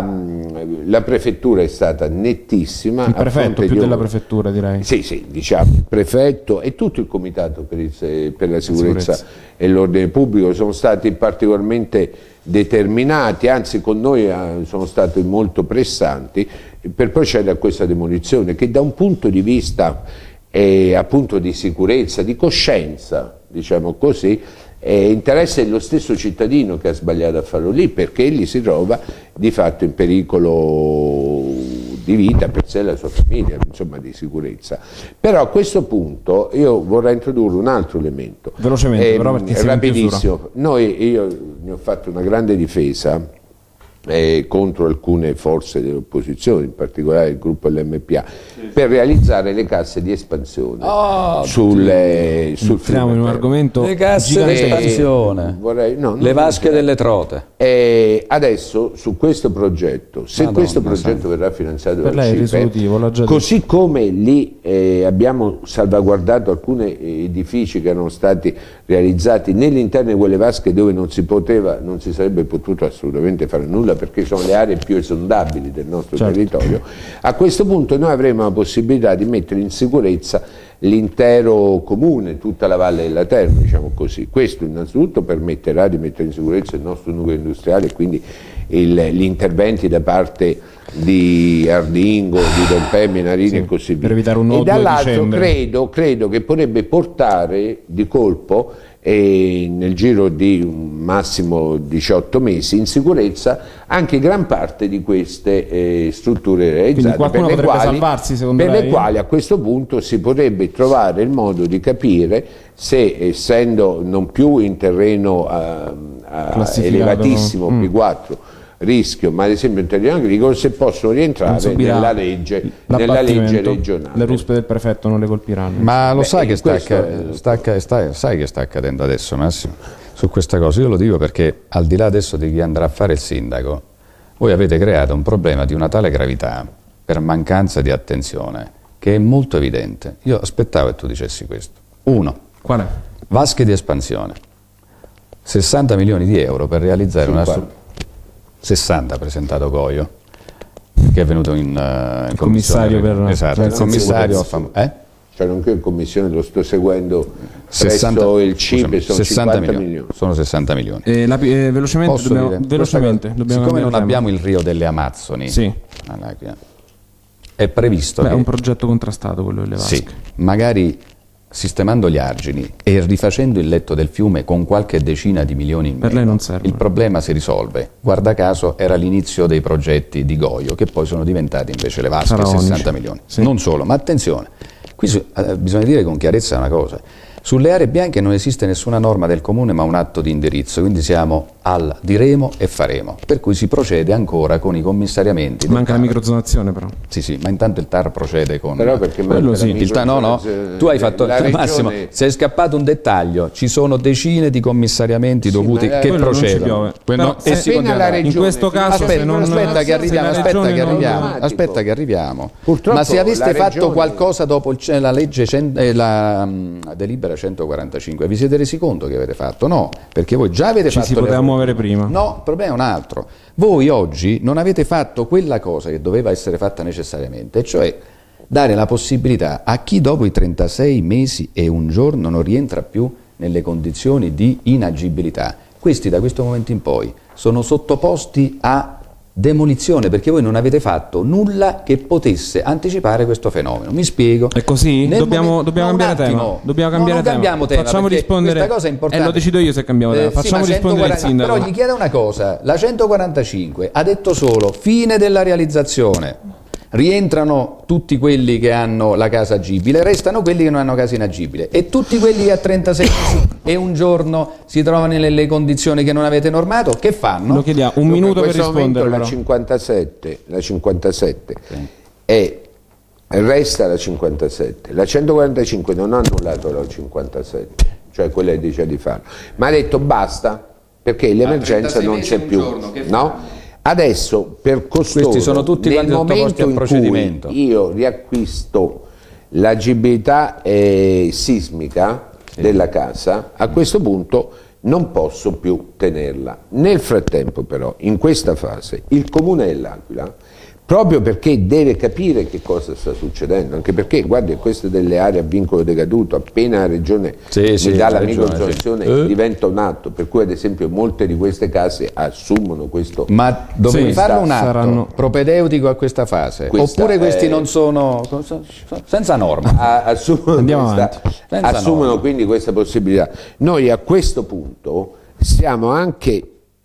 La prefettura è stata nettissima. Il prefetto, più della prefettura, direi. Sì, diciamo, il prefetto e tutto il comitato per la sicurezza e l'ordine pubblico sono stati particolarmente determinati, anzi con noi sono stati molto pressanti per procedere a questa demolizione, che da un punto di vista appunto di sicurezza, di coscienza, diciamo così, interessa lo stesso cittadino che ha sbagliato a farlo lì, perché egli si trova di fatto in pericolo di vita per sé e la sua famiglia, insomma, di sicurezza. Però a questo punto io vorrei introdurre un altro elemento velocemente, però, perché rapidissimo. Io ne ho fatto una grande difesa contro alcune forze dell'opposizione, in particolare il gruppo LMPA, per realizzare le casse di espansione sul fiume. In un argomento le casse di espansione, le vasche delle trote. Adesso su questo progetto, se questo progetto verrà finanziato per lei CIPE, così come lì abbiamo salvaguardato alcuni edifici che erano stati realizzati nell'interno di quelle vasche dove non si sarebbe potuto assolutamente fare nulla, perché sono le aree più esondabili del nostro territorio, a questo punto noi avremo la possibilità di mettere in sicurezza l'intero comune, tutta la Valle della Terna, diciamo così. Questo innanzitutto permetterà di mettere in sicurezza il nostro nucleo industriale e quindi gli interventi da parte di Ardingo, di Dompè, Menarini e così via. Per evitare un nuovo e dall'altro credo che potrebbe portare di colpo nel giro di un massimo 18 mesi in sicurezza anche gran parte di queste strutture realizzate, per le quali a questo punto si potrebbe trovare il modo di capire se, essendo non più in terreno elevatissimo P4 rischio, ma ad esempio in terreno agricolo, se possono rientrare nella legge regionale. Le ruspe del prefetto non le colpiranno. Ma lo sai che sai che sta accadendo adesso, Massimo, su questa cosa? Io lo dico perché, al di là adesso di chi andrà a fare il sindaco, voi avete creato un problema di una tale gravità per mancanza di attenzione che è molto evidente. Io aspettavo che tu dicessi questo. Uno, qual è? Vasche di espansione, 60 milioni di euro per realizzare una struttura. 60 ha presentato Goio, che è venuto in commissario per il commissario Cioè anche in commissione lo sto seguendo presso il CIPE, sono 50 milioni. Sono 60 milioni. Velocemente dobbiamo siccome non abbiamo il Rio delle Amazzoni, è previsto è un progetto contrastato quello delle vasche. Sì, magari sistemando gli argini e rifacendo il letto del fiume con qualche decina di milioni in meno, per lei non serve. Il problema si risolve. Guarda caso era l'inizio dei progetti di Goio, che poi sono diventati invece le vasche, 60 milioni. Non solo, ma attenzione, qui bisogna dire con chiarezza una cosa: sulle aree bianche non esiste nessuna norma del comune ma un atto di indirizzo, quindi siamo al diremo e faremo, per cui si procede ancora con i commissariamenti. Manca la microzonazione però. Sì, ma intanto il TAR procede con... Però perché quello sì. Tu hai fatto... Massimo, se è scappato un dettaglio, ci sono decine di commissariamenti dovuti che procedono. In questo caso aspetta che arriviamo. Purtroppo ma se aveste fatto qualcosa dopo la legge la delibera 145, vi siete resi conto che avete fatto? No, perché voi già avete fatto... si poteva muovere prima. No, il problema è un altro. Voi oggi non avete fatto quella cosa che doveva essere fatta necessariamente, cioè dare la possibilità a chi dopo i 36 mesi e un giorno non rientra più nelle condizioni di inagibilità. Questi da questo momento in poi sono sottoposti a demolizione, perché voi non avete fatto nulla che potesse anticipare questo fenomeno. Mi spiego. È così? Dobbiamo cambiare tema. Dobbiamo cambiare tema. Cambiamo tema. Facciamo rispondere. Questa cosa è importante. Lo decido io se cambiamo tema. Facciamo rispondere il sindaco. Però gli chiedo una cosa: la 145 ha detto solo fine della realizzazione. Rientrano tutti quelli che hanno la casa agibile, restano quelli che non hanno casa inagibile, e tutti quelli che a 36 mesi e un giorno si trovano nelle condizioni che non avete normato, che fanno? Lo chiediamo, un minuto per rispondere. La 57 sì. E resta la 57, la 145 non ha annullato la 57, cioè quella che dice di farlo, ma ha detto basta, perché l'emergenza non c'è più, no? Adesso per costoro, questi sono tutti nel momento in procedimento. cui io riacquisto l'agibilità sismica della casa, a questo punto non posso più tenerla. Nel frattempo però, in questa fase, il Comune dell'Aquila, proprio perché deve capire che cosa sta succedendo, anche perché, guardi, queste delle aree a vincolo decaduto, appena la Regione mi dà la microzonazione diventa un atto, per cui ad esempio molte di queste case assumono questo. Ma dovevi farlo un atto propedeutico a questa fase, oppure questi non sono senza norma? Assumono quindi questa possibilità. Noi a questo punto stiamo anche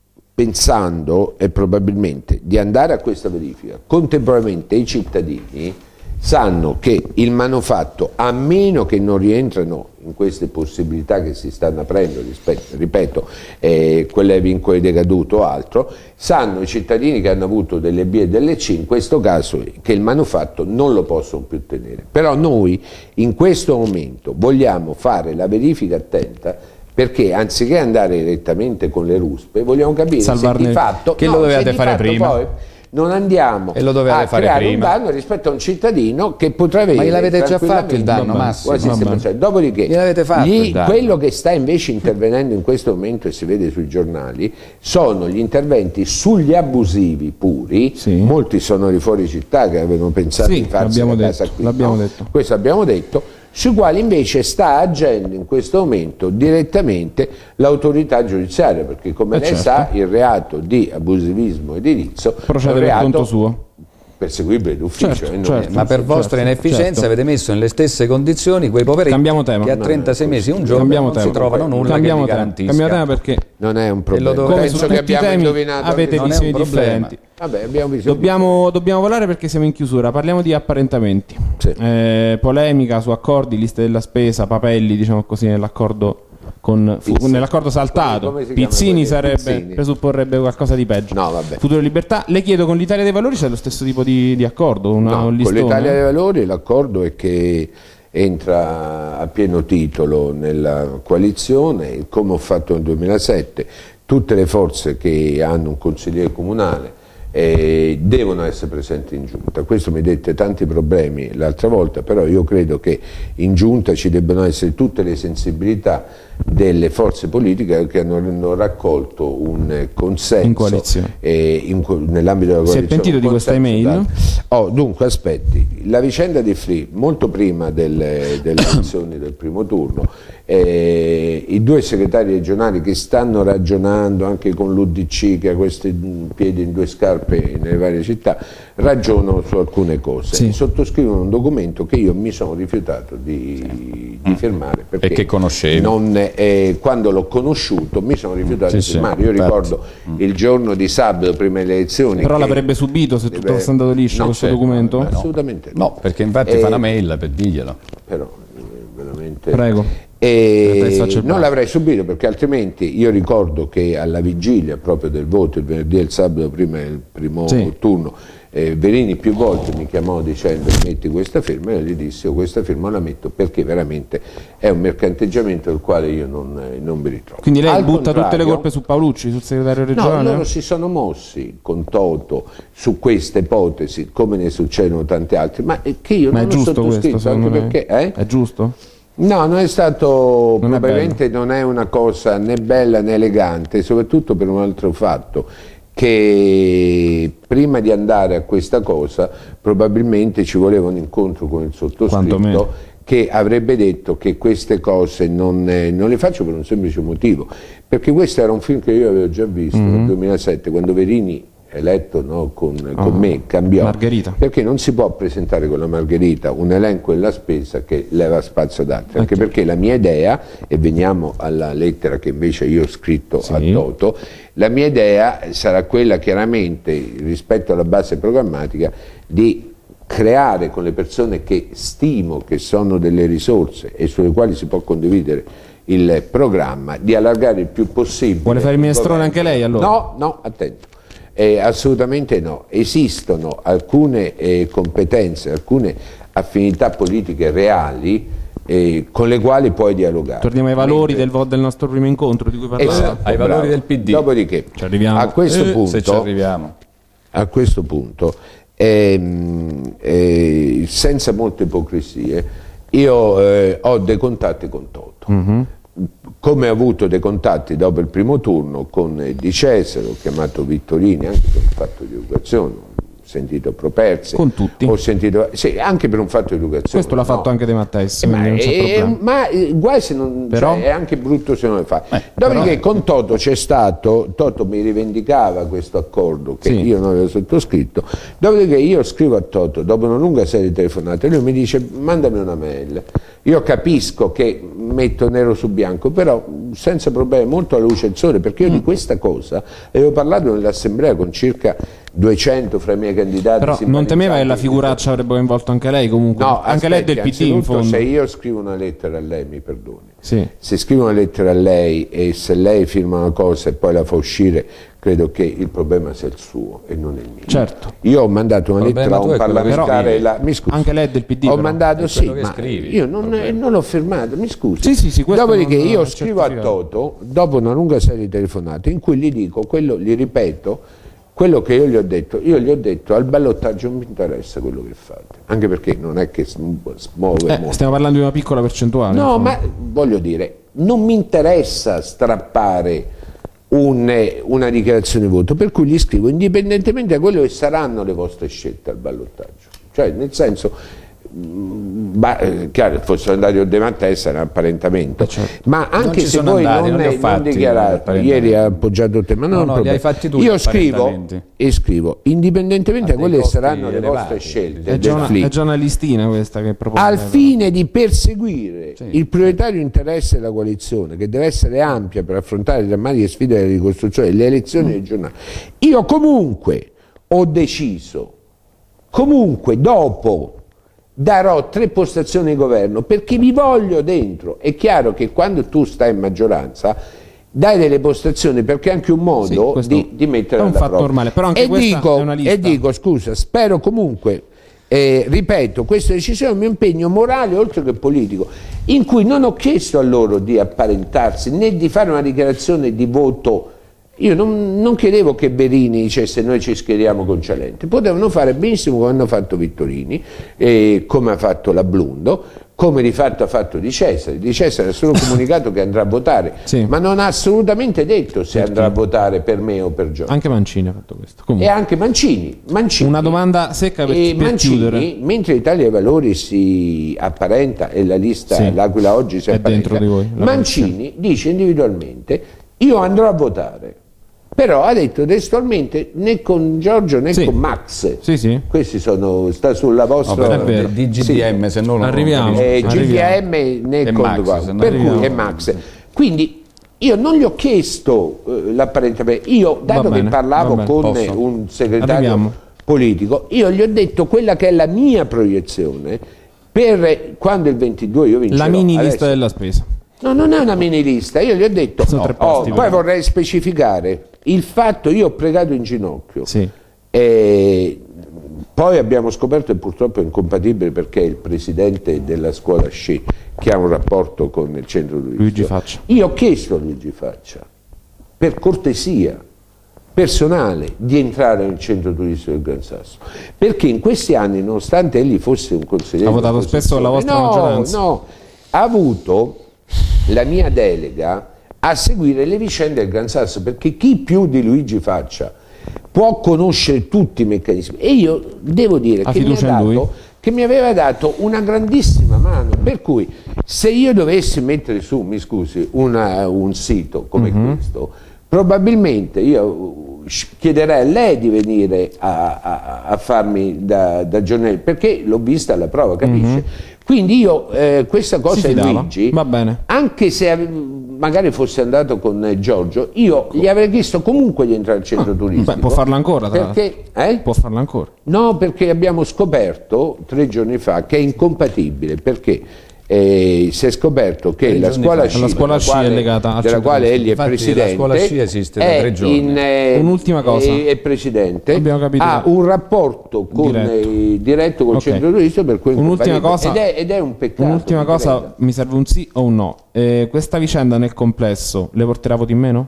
pensando probabilmente di andare a questa verifica. Contemporaneamente i cittadini sanno che il manufatto, a meno che non rientrano in queste possibilità che si stanno aprendo, ripeto, quelle vincoli decaduto o altro, sanno i cittadini che hanno avuto delle B e delle C, in questo caso, che il manufatto non lo possono più tenere. Però noi in questo momento vogliamo fare la verifica attenta, perché anziché andare direttamente con le ruspe vogliamo capire se di fatto che lo dovevate fare prima, poi non andiamo a creare un danno rispetto a un cittadino che potrà avere. Ma gliel'avete già fatto il danno, Massimo? Dopodiché fatto quello che sta invece intervenendo in questo momento, e si vede sui giornali, sono gli interventi sugli abusivi puri. Molti sono di fuori città che avevano pensato di farsi la casa qui, questo abbiamo detto, sui quali invece sta agendo in questo momento direttamente l'autorità giudiziaria, perché come lei sa il reato di abusivismo edilizio procede per conto suo, perseguibile d'ufficio. Ma per vostra inefficienza avete messo nelle stesse condizioni quei poveretti che a 36 mesi un giorno non si trovano nulla che vi garantisca. Cambiamo tema perché non è un problema. Come su tutti i temi avete visioni differenti. Vabbè, dobbiamo volare perché siamo in chiusura. Parliamo di apparentamenti. Polemica su accordi, liste della spesa, papelli, diciamo così, nell'accordo nell'accordo saltato. Pizzini presupporrebbe qualcosa di peggio. Futuro e Libertà. Le chiedo, con l'Italia dei Valori c'è lo stesso tipo di accordo? Con l'Italia dei Valori l'accordo è che entra a pieno titolo nella coalizione, come ho fatto nel 2007. Tutte le forze che hanno un consigliere comunale devono essere presenti in giunta. Questo mi dette tanti problemi l'altra volta, però io credo che in giunta ci debbano essere tutte le sensibilità delle forze politiche che hanno raccolto un consenso in coalizione. Nell'ambito della coalizione. Si è pentito di questa email? Dunque aspetti, la vicenda di Fli, molto prima delle elezioni del primo turno, i due segretari regionali che stanno ragionando anche con l'UDC, che ha questi piedi in due scarpe nelle varie città, ragionano su alcune cose, sottoscrivono un documento che io mi sono rifiutato di firmare, perché che conoscevi. Quando l'ho conosciuto mi sono rifiutato di firmare. Io ricordo il giorno di sabato prima delle elezioni. Però l'avrebbe subito se tutto fosse andato liscio questo documento? Assolutamente no, perché infatti fa una mail per dirglielo. Però veramente. Prego. Non l'avrei subito, perché altrimenti io ricordo che alla vigilia proprio del voto, il venerdì e il sabato prima del primo turno, Verini più volte mi chiamò dicendo metti questa firma, e io gli dissi questa firma la metto perché veramente è un mercanteggiamento del quale io non mi ritrovo. Quindi lei butta tutte le colpe su Paolucci, sul segretario regionale? No, loro si sono mossi con Toto su queste ipotesi, come ne succedono tante altre, ma che io non ho sottoscritto, anche perché è giusto? No, non è stato, probabilmente non è una cosa né bella né elegante, soprattutto per un altro fatto, che prima di andare a questa cosa probabilmente ci voleva un incontro con il sottoscritto, che avrebbe detto che queste cose non le faccio per un semplice motivo, perché questo era un film che io avevo già visto nel 2007, quando Verini eletto, no, con me, cambiò. Margherita. Perché non si può presentare con la Margherita un elenco della spesa che leva spazio ad altri, anche perché la mia idea, e veniamo alla lettera che invece io ho scritto a Toto, la mia idea sarà quella chiaramente rispetto alla base programmatica di creare con le persone che stimo, che sono delle risorse e sulle quali si può condividere il programma, di allargare il più possibile. Vuole fare il minestrone anche lei allora? No, attento. Assolutamente no. Esistono alcune competenze, alcune affinità politiche reali con le quali puoi dialogare. Torniamo ai valori del nostro primo incontro di cui parlavamo. Ai valori del PD. Dopodiché, ci arriviamo. a questo punto, se ci arriviamo. A questo punto, senza molte ipocrisie, io ho dei contatti con Toto. Come ho avuto dei contatti dopo il primo turno con Di Cesare, ho chiamato Vittorini anche per un fatto di educazione, ho sentito Properze, con tutti? Ho sentito, sì, anche per un fatto di educazione. Questo l'ha fatto anche De Matteis, ma guai se non, però, cioè, è anche brutto se non lo fa. Dopodiché con Toto c'è stato, Toto mi rivendicava questo accordo che io non avevo sottoscritto, dopodiché io scrivo a Toto dopo una lunga serie di telefonate, lui mi dice mandami una mail. Io capisco che metto nero su bianco, però senza problemi, molto alla luce del sole, perché io di questa cosa avevo parlato nell'assemblea con circa 200 fra i miei candidati. Però non temeva che la figuraccia avrebbe coinvolto anche lei comunque? No, anche lei è del PD in fondo. Se io scrivo una lettera a lei, mi perdoni, sì. Se scrivo una lettera a lei e se lei firma una cosa e poi la fa uscire, credo che il problema sia il suo e non il mio. Certo. Io ho mandato una lettera a un parlamentare, mi scusi, anche lei è del PD. Ho mandato, sì, ma scrivi, io non l'ho firmato, mi scusi. Sì, dopodiché io scrivo a Toto dopo una lunga serie di telefonate in cui gli dico, gli ripeto quello che io gli ho detto al ballottaggio non mi interessa quello che fate, anche perché non è che smuove molto. Stiamo parlando di una piccola percentuale. No, ma voglio dire, non mi interessa strappare una dichiarazione di voto, per cui gli scrivo indipendentemente da quello che saranno le vostre scelte al ballottaggio, cioè nel senso chiaro, fossero andati a De Matteis era un apparentamento, ma anche se voi non dichiarate, ieri ha appoggiato te, ma non li hai fatti tu. Io scrivo indipendentemente da quelle che saranno le vostre scelte, è già una listina questa che propone, al fine di perseguire il prioritario interesse della coalizione, che deve essere ampia per affrontare le drammatiche sfide della ricostruzione, le elezioni regionali. Io comunque ho deciso, dopo darò 3 postazioni di governo perché vi voglio dentro. È chiaro che quando tu stai in maggioranza dai delle postazioni perché è anche un modo di mettere alla prova. È un fatto normale, però anche questa è una lista. E dico, scusa, spero comunque, ripeto, questa decisione è un mio impegno morale oltre che politico, in cui non ho chiesto a loro di apparentarsi né di fare una dichiarazione di voto. Io non chiedevo che Verini dicesse noi ci schieriamo con Cialente, potevano fare benissimo come hanno fatto Vittorini, come ha fatto la Blundo, come di fatto ha fatto Di Cesare. Di Cesare ha solo comunicato che andrà a votare, ma non ha assolutamente detto se andrà a votare per me o per Giorgio. Anche Mancini ha fatto questo. E anche Mancini. Una domanda secca per chiudere. Mentre l'Italia dei Valori si apparenta e la lista l'Aquila oggi si apparenta, dentro di voi, Mancini dice individualmente io andrò a votare. Però ha detto testualmente né con Giorgio né con Max. Questi sta sulla vostra DGDM, se non arriviamo. GDM né con Max, per cui è Max. Quindi io non gli ho chiesto l'apparentamento, io dato che parlavo con un segretario politico, io gli ho detto quella che è la mia proiezione per quando il 22 io vincerò. La mini lista della spesa. No, non è una mini lista, io gli ho detto poi vorrei specificare il fatto, io ho pregato in ginocchio e poi abbiamo scoperto che purtroppo è incompatibile perché è il presidente della scuola SCE che ha un rapporto con il centro turistico. Luigi Faccia. Io ho chiesto a Luigi Faccia per cortesia personale di entrare nel centro turistico del Gran Sasso, perché in questi anni, nonostante egli fosse un consigliere, ha votato spesso la vostra maggioranza, ha avuto la mia delega a seguire le vicende del Gran Sasso, perché chi più di Luigi Faccia può conoscere tutti i meccanismi, e io devo dire che mi aveva dato una grandissima mano, per cui se io dovessi mettere su, mi scusi, un sito come questo, probabilmente io chiederei a lei di venire a farmi da giornalista, perché l'ho vista alla prova, capisce? Quindi io questa cosa di Luigi, va bene, anche se magari fosse andato con Giorgio, io gli avrei chiesto comunque di entrare al centro turistico. Beh, può farlo ancora, perché, può farlo ancora. No, perché abbiamo scoperto 3 giorni fa che è incompatibile, perché si è scoperto che la scuola sci è legata al della quale egli è presidente, la scuola sci esiste da 3 giorni. Un'ultima cosa, è presidente, ha che... un rapporto diretto col centro turistico, per cui un'ultima cosa, ed è un peccato. Un'ultima cosa, mi serve un sì o un no. Questa vicenda nel complesso le porterà voti in meno?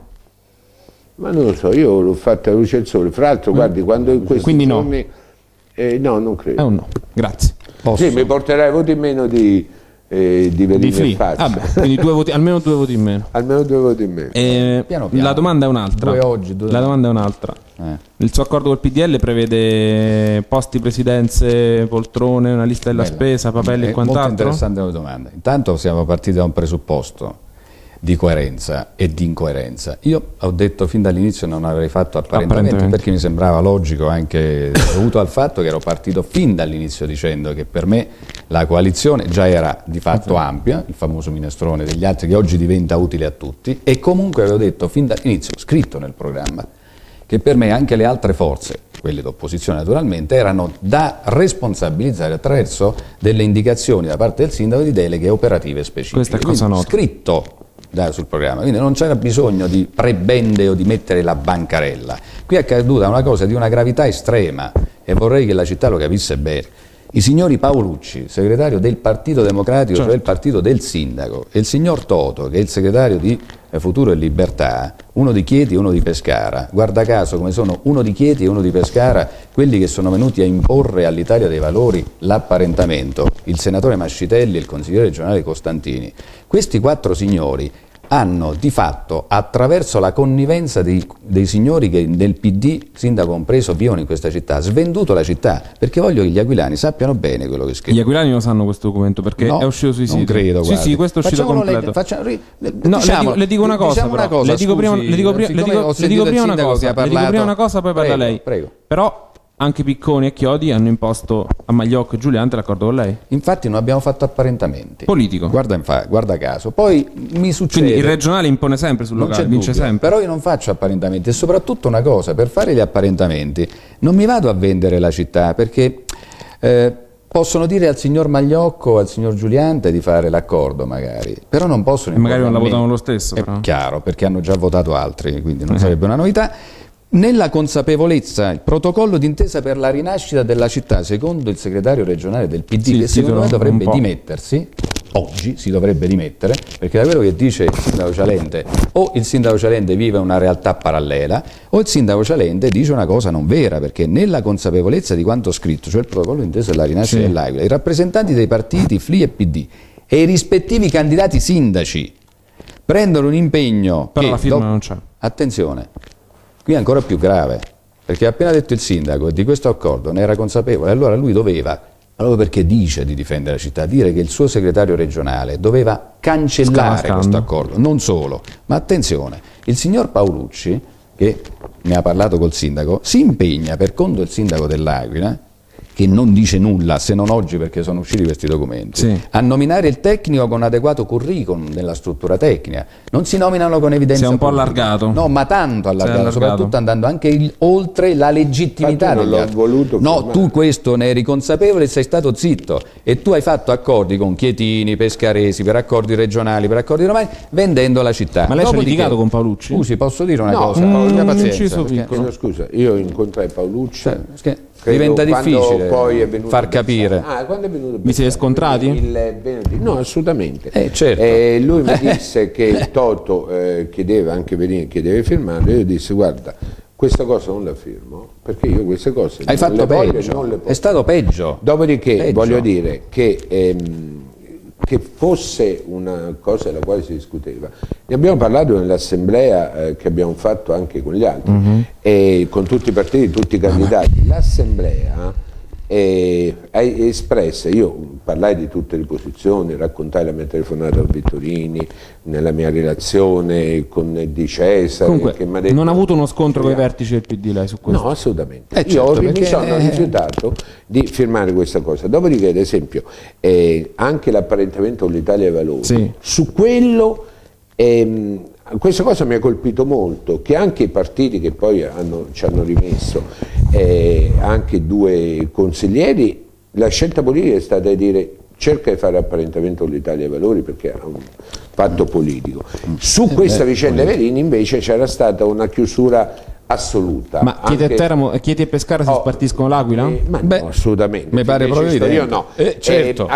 Ma non lo so, io l'ho fatta a luce del sole. Fra l'altro, guardi, quando in questi Quindi giorni, no, non credo. È un no, grazie. Sì, mi porterai voti in meno di Verini. Quindi almeno 2 voti in meno. Almeno 2 voti in meno. Piano. La domanda è un'altra. La domanda è un'altra. Il suo accordo col PDL prevede posti, presidenze, poltrone, una lista della spesa, papelli e quant'altro? Molto interessante la domanda. Intanto siamo partiti da un presupposto di coerenza e di incoerenza. Io ho detto fin dall'inizio non avrei fatto apparentamenti, perché mi sembrava logico, anche dovuto al fatto che ero partito fin dall'inizio dicendo che per me la coalizione già era di fatto ampia, il famoso minestrone degli altri che oggi diventa utile a tutti, e comunque avevo detto fin dall'inizio, scritto nel programma, che per me anche le altre forze, quelle d'opposizione naturalmente, erano da responsabilizzare attraverso delle indicazioni da parte del sindaco di deleghe operative specifiche. Questa è cosa nota. Scritto sul programma, quindi non c'era bisogno di prebende o di mettere la bancarella. Qui è accaduta una cosa di una gravità estrema e vorrei che la città lo capisse bene. I signori Paolucci, segretario del Partito Democratico, cioè il partito del sindaco, e il signor Toto, che è il segretario di Futuro e Libertà, uno di Chieti e uno di Pescara, guarda caso come sono uno di Chieti e uno di Pescara quelli che sono venuti a imporre all'Italia dei Valori l'apparentamento, il senatore Mascitelli e il consigliere regionale Costantini. Questi 4 signori hanno di fatto, attraverso la connivenza dei signori che del PD, sindaco compreso, vivono in questa città, svenduto la città, perché voglio che gli aquilani sappiano bene quello che scrive. Gli aquilani lo sanno questo documento perché è uscito sui siti. Non credo, guarda. Sì, questo è uscito completo. Le dico una cosa, però. Le dico prima una cosa, poi parla lei. Prego. Però anche Picconi e Chiodi hanno imposto a Magliocco e Giuliante l'accordo con lei. Infatti non abbiamo fatto apparentamenti. Politico. Guarda caso. Poi mi succede... Quindi il regionale impone sempre sul locale, vince sempre. Però io non faccio apparentamenti, e soprattutto una cosa, per fare gli apparentamenti non mi vado a vendere la città, perché possono dire al signor Magliocco o al signor Giuliante di fare l'accordo magari, però non possono... E magari non la votano lo stesso. È chiaro, perché hanno già votato altri, quindi non sarebbe una novità. Nella consapevolezza, il protocollo d'intesa per la rinascita della città, secondo il segretario regionale del PD, che secondo me dovrebbe dimettersi, oggi si dovrebbe dimettere, perché da quello che dice il sindaco Cialente, o il sindaco Cialente vive una realtà parallela, o il sindaco Cialente dice una cosa non vera, perché nella consapevolezza di quanto scritto, cioè il protocollo d'intesa per la rinascita dell'Aquila, i rappresentanti dei partiti FLI e PD e i rispettivi candidati sindaci prendono un impegno. Però la firma non c'è. Attenzione. Qui è ancora più grave, perché appena detto il sindaco di questo accordo ne era consapevole, allora lui doveva, proprio perché dice di difendere la città, dire che il suo segretario regionale doveva cancellare questo accordo, non solo, ma attenzione, il signor Paolucci, che ne ha parlato col sindaco, si impegna per conto del sindaco dell'Aquila, che non dice nulla se non oggi perché sono usciti questi documenti, a nominare il tecnico con adeguato curriculum della struttura tecnica. Non si nominano con evidenza. Si è un po' allargato. No, ma tanto allargato, soprattutto andando anche oltre la legittimità degli altri. No, tu questo ne eri consapevole e sei stato zitto, e tu hai fatto accordi con Chietini, Pescaresi, per accordi regionali, per accordi romani, vendendo la città. Ma lei ci ha litigato con Paolucci? Scusi, posso dire una cosa? Scusa, io incontrai Paolucci. Diventa difficile poi è far capire. Quando è venuto Vi siete scontrati? No, assolutamente. Certo. Lui mi disse che Toto chiedeva, anche Verini chiedeva di firmare, e io disse guarda, questa cosa non la firmo, perché io queste cose hai fatto peggio, non le posso. È stato peggio. Dopodiché voglio dire che fosse una cosa della quale si discuteva. Ne abbiamo parlato nell'assemblea che abbiamo fatto anche con gli altri e con tutti i partiti, tutti i candidati. L'assemblea è espressa, io parlai di tutte le posizioni, raccontai la mia telefonata a Vittorini, nella mia relazione con Di Cesare. Comunque, che m'ha detto, non ha avuto uno scontro con i vertici del PD lei su questo? No, assolutamente. Certo, mi sono rifiutato di firmare questa cosa. Dopodiché, ad esempio, anche l'apparentamento con l'Italia dei Valori, su quello questa cosa mi ha colpito molto, che anche i partiti che poi ci hanno rimesso, anche 2 consiglieri, la scelta politica è stata di dire cerca di fare apparentamento con l'Italia dei Valori perché ha un fatto politico. Su questa vicenda Verini invece c'era stata una chiusura assoluta. Ma Chieti e Pescara si spartiscono l'Aquila? No, assolutamente. Mi pare proprio evidente. Io no. Certo.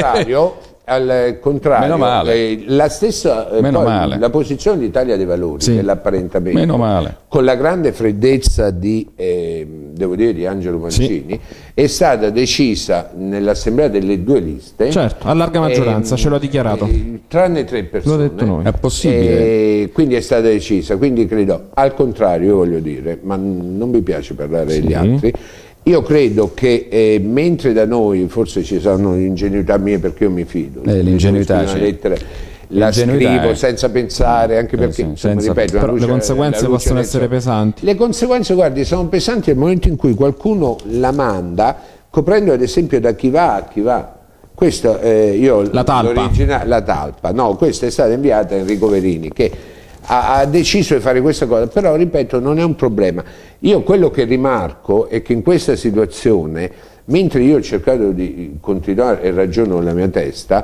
Al contrario, Meno male. la stessa la posizione dell'Italia dei Valori dell'apparentamento, con la grande freddezza devo dire, di Angelo Mancini, è stata decisa nell'assemblea delle 2 liste. Certo, a larga maggioranza, ce l'ho dichiarato. Tranne 3 persone. L'ho detto noi. È possibile. Quindi è stata decisa. Quindi credo, al contrario, voglio dire, ma non mi piace parlare degli altri. Io credo che mentre da noi forse ci sono ingenuità mie perché io mi fido, l'ingenuità una lettera la scrivo senza pensare, anche perché ripeto, però le conseguenze possono essere pesanti. Le conseguenze, guardi, sono pesanti nel momento in cui qualcuno la manda coprendo ad esempio da chi va a chi va. Questo la talpa, no, questa è stata inviata a Enrico Verini che ha deciso di fare questa cosa, però ripeto non è un problema. Io quello che rimarco è che in questa situazione, mentre io ho cercato di continuare e ragiono nella mia testa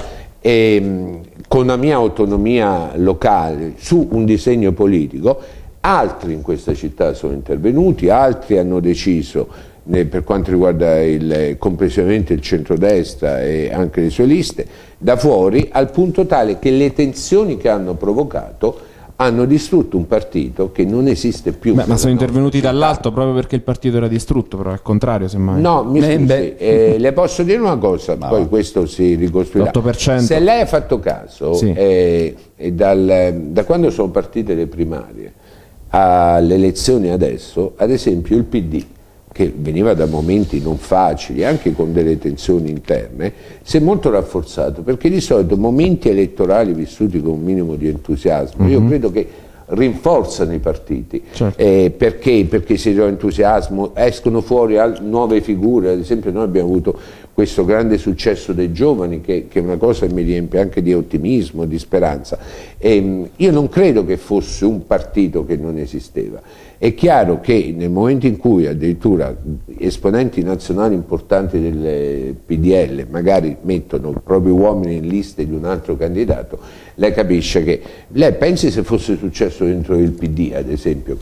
con la mia autonomia locale su un disegno politico, altri in questa città sono intervenuti, altri hanno deciso per quanto riguarda complessivamente il centrodestra e anche le sue liste da fuori, al punto tale che le tensioni che hanno provocato hanno distrutto un partito che non esiste più. Ma sono intervenuti dall'alto proprio perché il partito era distrutto, però al contrario semmai. No, mi scusi, le posso dire una cosa, poi questo si ricostruirà. L'8%. Se lei ha fatto caso, da quando sono partite le primarie alle elezioni adesso, ad esempio il PD, che veniva da momenti non facili, anche con delle tensioni interne, si è molto rafforzato, perché di solito momenti elettorali vissuti con un minimo di entusiasmo, io credo che rinforzano i partiti, perché si trova entusiasmo, escono fuori nuove figure, ad esempio noi abbiamo avuto questo grande successo dei giovani che è una cosa che mi riempie anche di ottimismo, di speranza. Io non credo che fosse un partito che non esisteva. È chiaro che nel momento in cui addirittura esponenti nazionali importanti del PDL magari mettono propri uomini in liste di un altro candidato, lei capisce che, lei pensi se fosse successo dentro il PD ad esempio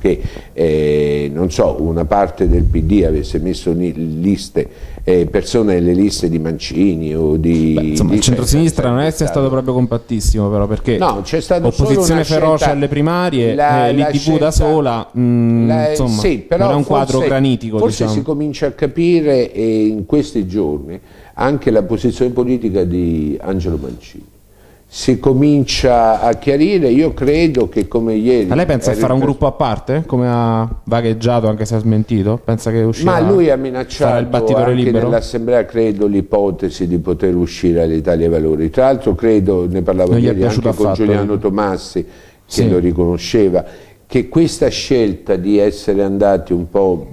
che non so, una parte del PD avesse messo in liste persone nelle liste di Mancini o di... insomma, il centrosinistra non è stato proprio compattissimo, però, perché c'è stato opposizione feroce alle primarie, l'IDV da sola, insomma, però non è un quadro granitico. Forse si comincia a capire in questi giorni anche la posizione politica di Angelo Mancini. Si comincia a chiarire, io credo che come ieri... Ma lei pensa a fare un gruppo a parte, come ha vagheggiato anche se ha smentito? Pensa che uscirà? Ma lui ha minacciato anche nell'assemblea, credo, l'ipotesi di poter uscire all'Italia dei Valori. Tra l'altro credo, ne parlavo ieri anche con Giuliano Tomassi, che lo riconosceva, che questa scelta di essere andati un po'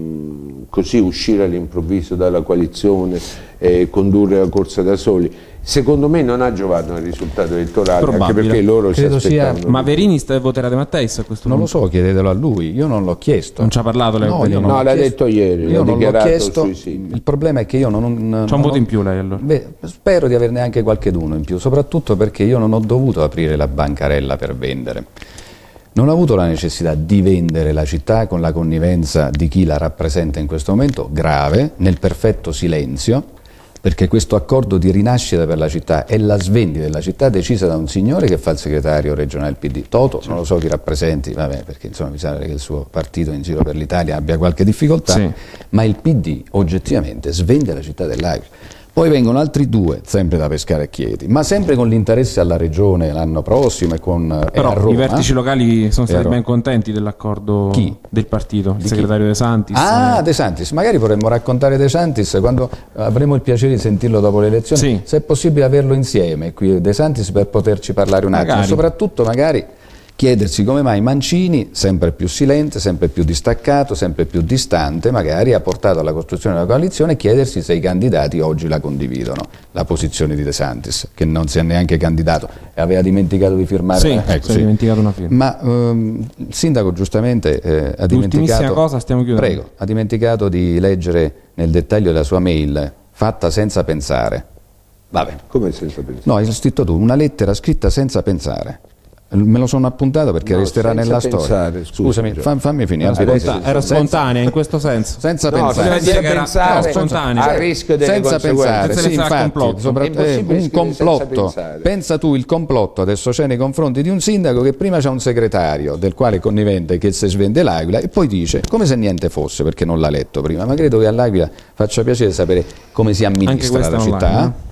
così, uscire all'improvviso dalla coalizione, condurre la corsa da soli, secondo me non ha giovato nel risultato elettorale, anche perché loro si aspettavano. Ma Verini voterà De Matteis a questo punto? Non lo so, chiedetelo a lui, io non l'ho chiesto. Non ci ha parlato lei? No, l'ha detto ieri, io non l'ho chiesto. Il problema è che io non c'è un voto in più lei allora? Spero di averne anche qualcheduno in più, soprattutto perché io non ho dovuto aprire la bancarella per vendere. Non ho avuto la necessità di vendere la città con la connivenza di chi la rappresenta in questo momento, grave, nel perfetto silenzio, perché questo accordo di rinascita per la città è la svendita della città decisa da un signore che fa il segretario regionale del PD, Toto, non lo so chi rappresenti, vabbè, perché insomma mi sembra che il suo partito in giro per l'Italia abbia qualche difficoltà, ma il PD oggettivamente svende la città dell'Aquila. Poi vengono altri 2, sempre da Pescara e Chieti, ma sempre con l'interesse alla regione l'anno prossimo e con però a Roma. I vertici locali sono stati ben contenti dell'accordo del partito, il segretario De Santis. De Santis, magari vorremmo raccontare De Santis quando avremo il piacere di sentirlo dopo le elezioni, sì. Se è possibile averlo insieme qui De Santis per poterci parlare un attimo, soprattutto magari chiedersi come mai Mancini, sempre più silente, sempre più distaccato, sempre più distante, magari ha portato alla costruzione della coalizione, e chiedersi se i candidati oggi la condividono, la posizione di De Santis, che non si è neanche candidato e aveva dimenticato di firmare. Sì, si è dimenticato una firma. Ma il sindaco giustamente ha dimenticato, cosa, stiamo chiudendo. Prego, ha dimenticato di leggere nel dettaglio la sua mail, fatta senza pensare. Vabbè. Come senza pensare? No, hai scritto tu, una lettera scritta senza pensare. Me lo sono appuntato perché resterà nella storia. Scusami, fammi finire. Era spontanea in questo senso. Senza pensare. Senza pensare, spontanea. a rischio delle senza pensare, sì, infatti, un complotto. Pensa tu il complotto adesso c'è nei confronti di un sindaco che prima c'ha un segretario del quale è connivente che si svende l'Aquila e poi dice come se niente fosse perché non l'ha letto prima, ma credo che all'Aquila faccia piacere sapere come si amministra la città.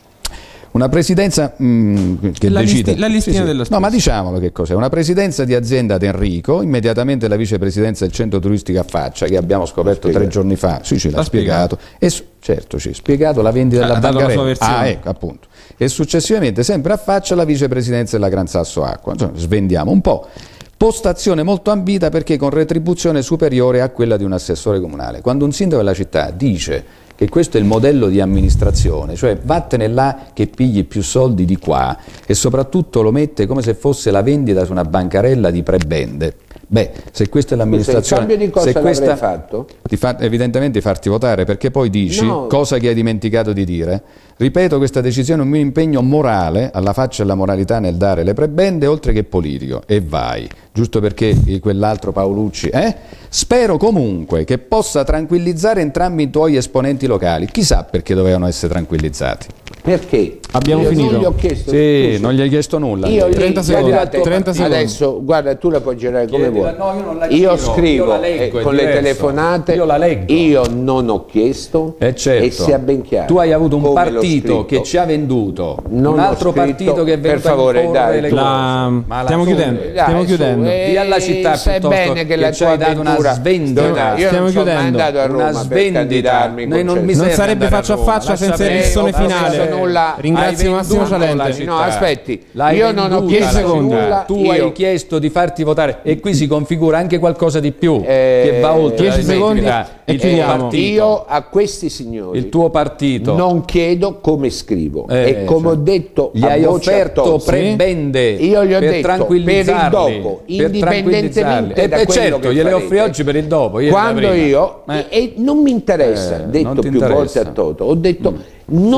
Una presidenza che decide la listina della spesa. No, ma diciamolo che cos'è. Una presidenza di azienda ad Enrico, immediatamente la vicepresidenza del centro turistico a Faccia, che abbiamo scoperto 3 giorni fa. Sì, l'ha spiegato. Certo, spiegato la vendita della bancarella. Ecco, appunto. E successivamente, sempre a Faccia, la vicepresidenza della Gran Sasso Acqua. Insomma, svendiamo un po'. Postazione molto ambita perché con retribuzione superiore a quella di un assessore comunale. Quando un sindaco della città dice che questo è il modello di amministrazione, cioè vattene là che pigli più soldi di qua e soprattutto lo mette come se fosse la vendita su una bancarella di prebende. Beh, se questa è l'amministrazione, il cambio di cosa l'avrei fatto? Evidentemente farti votare perché poi dici cosa che hai dimenticato di dire. Ripeto, questa decisione è un mio impegno morale, alla faccia della moralità nel dare le prebende, oltre che politico. E vai, giusto perché quell'altro Paolucci. Spero comunque che possa tranquillizzare entrambi i tuoi esponenti locali. Chissà perché dovevano essere tranquillizzati. Perché? Abbiamo finito. Non gli ho chiesto. Sì, non gli hai chiesto nulla. Io 30 secondi. 30 secondi. Adesso, guarda, tu la puoi girare come vuoi. No, io non la io giro, scrivo io la leggo, con le telefonate. Io la leggo. Io non ho chiesto certo. e sia ben chiaro. Tu hai avuto un partito che ci ha venduto, non un altro partito che è venuto per favore, a dai, stiamo chiudendo. Dì alla città sai bene che la ci hai dato una svendita. Io stiamo chiudendo. Una svendita. Non sarebbe faccia a faccia senza il listone finale. Ringrazio Massimo Cialente. No, aspetti. Io non ho chiesto nulla. Tu hai chiesto di farti votare e qui si configura anche qualcosa di più che va oltre 10 secondi e chiudiamo. Io a questi signori il tuo partito non chiedo come scrivo e come ho detto gli hai offerto prebende io gli ho per detto tranquillizzarli, per il dopo, indipendentemente da quello certo, che gliele farete. offri oggi per il dopo. Quando io e non mi interessa, detto più volte a Toto, ho detto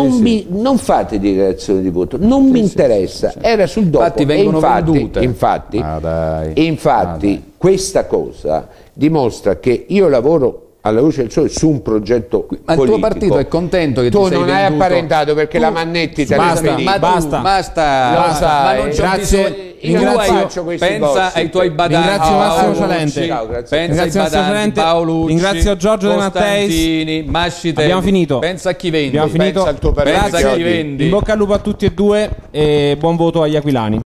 non fate dichiarazione di voto, non mi interessa, era sul dopo. Infatti vengono vendute. Infatti questa cosa dimostra che io lavoro alla luce del sole su un progetto politico. Ma il tuo partito è contento che tu non hai apparentato perché la Mannetti te l'ha spedito. Basta. Lo sai. Ma non c'è bisogno. Io non faccio questi pensa ai tuoi badanti. Ringrazio Massimo Cialente. Pensa ai badanti Paolucci. Ringrazio Giorgio De Matteis. Mascite. Abbiamo finito. Pensa a chi vendi. Pensa al tuo pensa a chi vendi. In bocca al lupo a tutti e due e buon voto agli aquilani.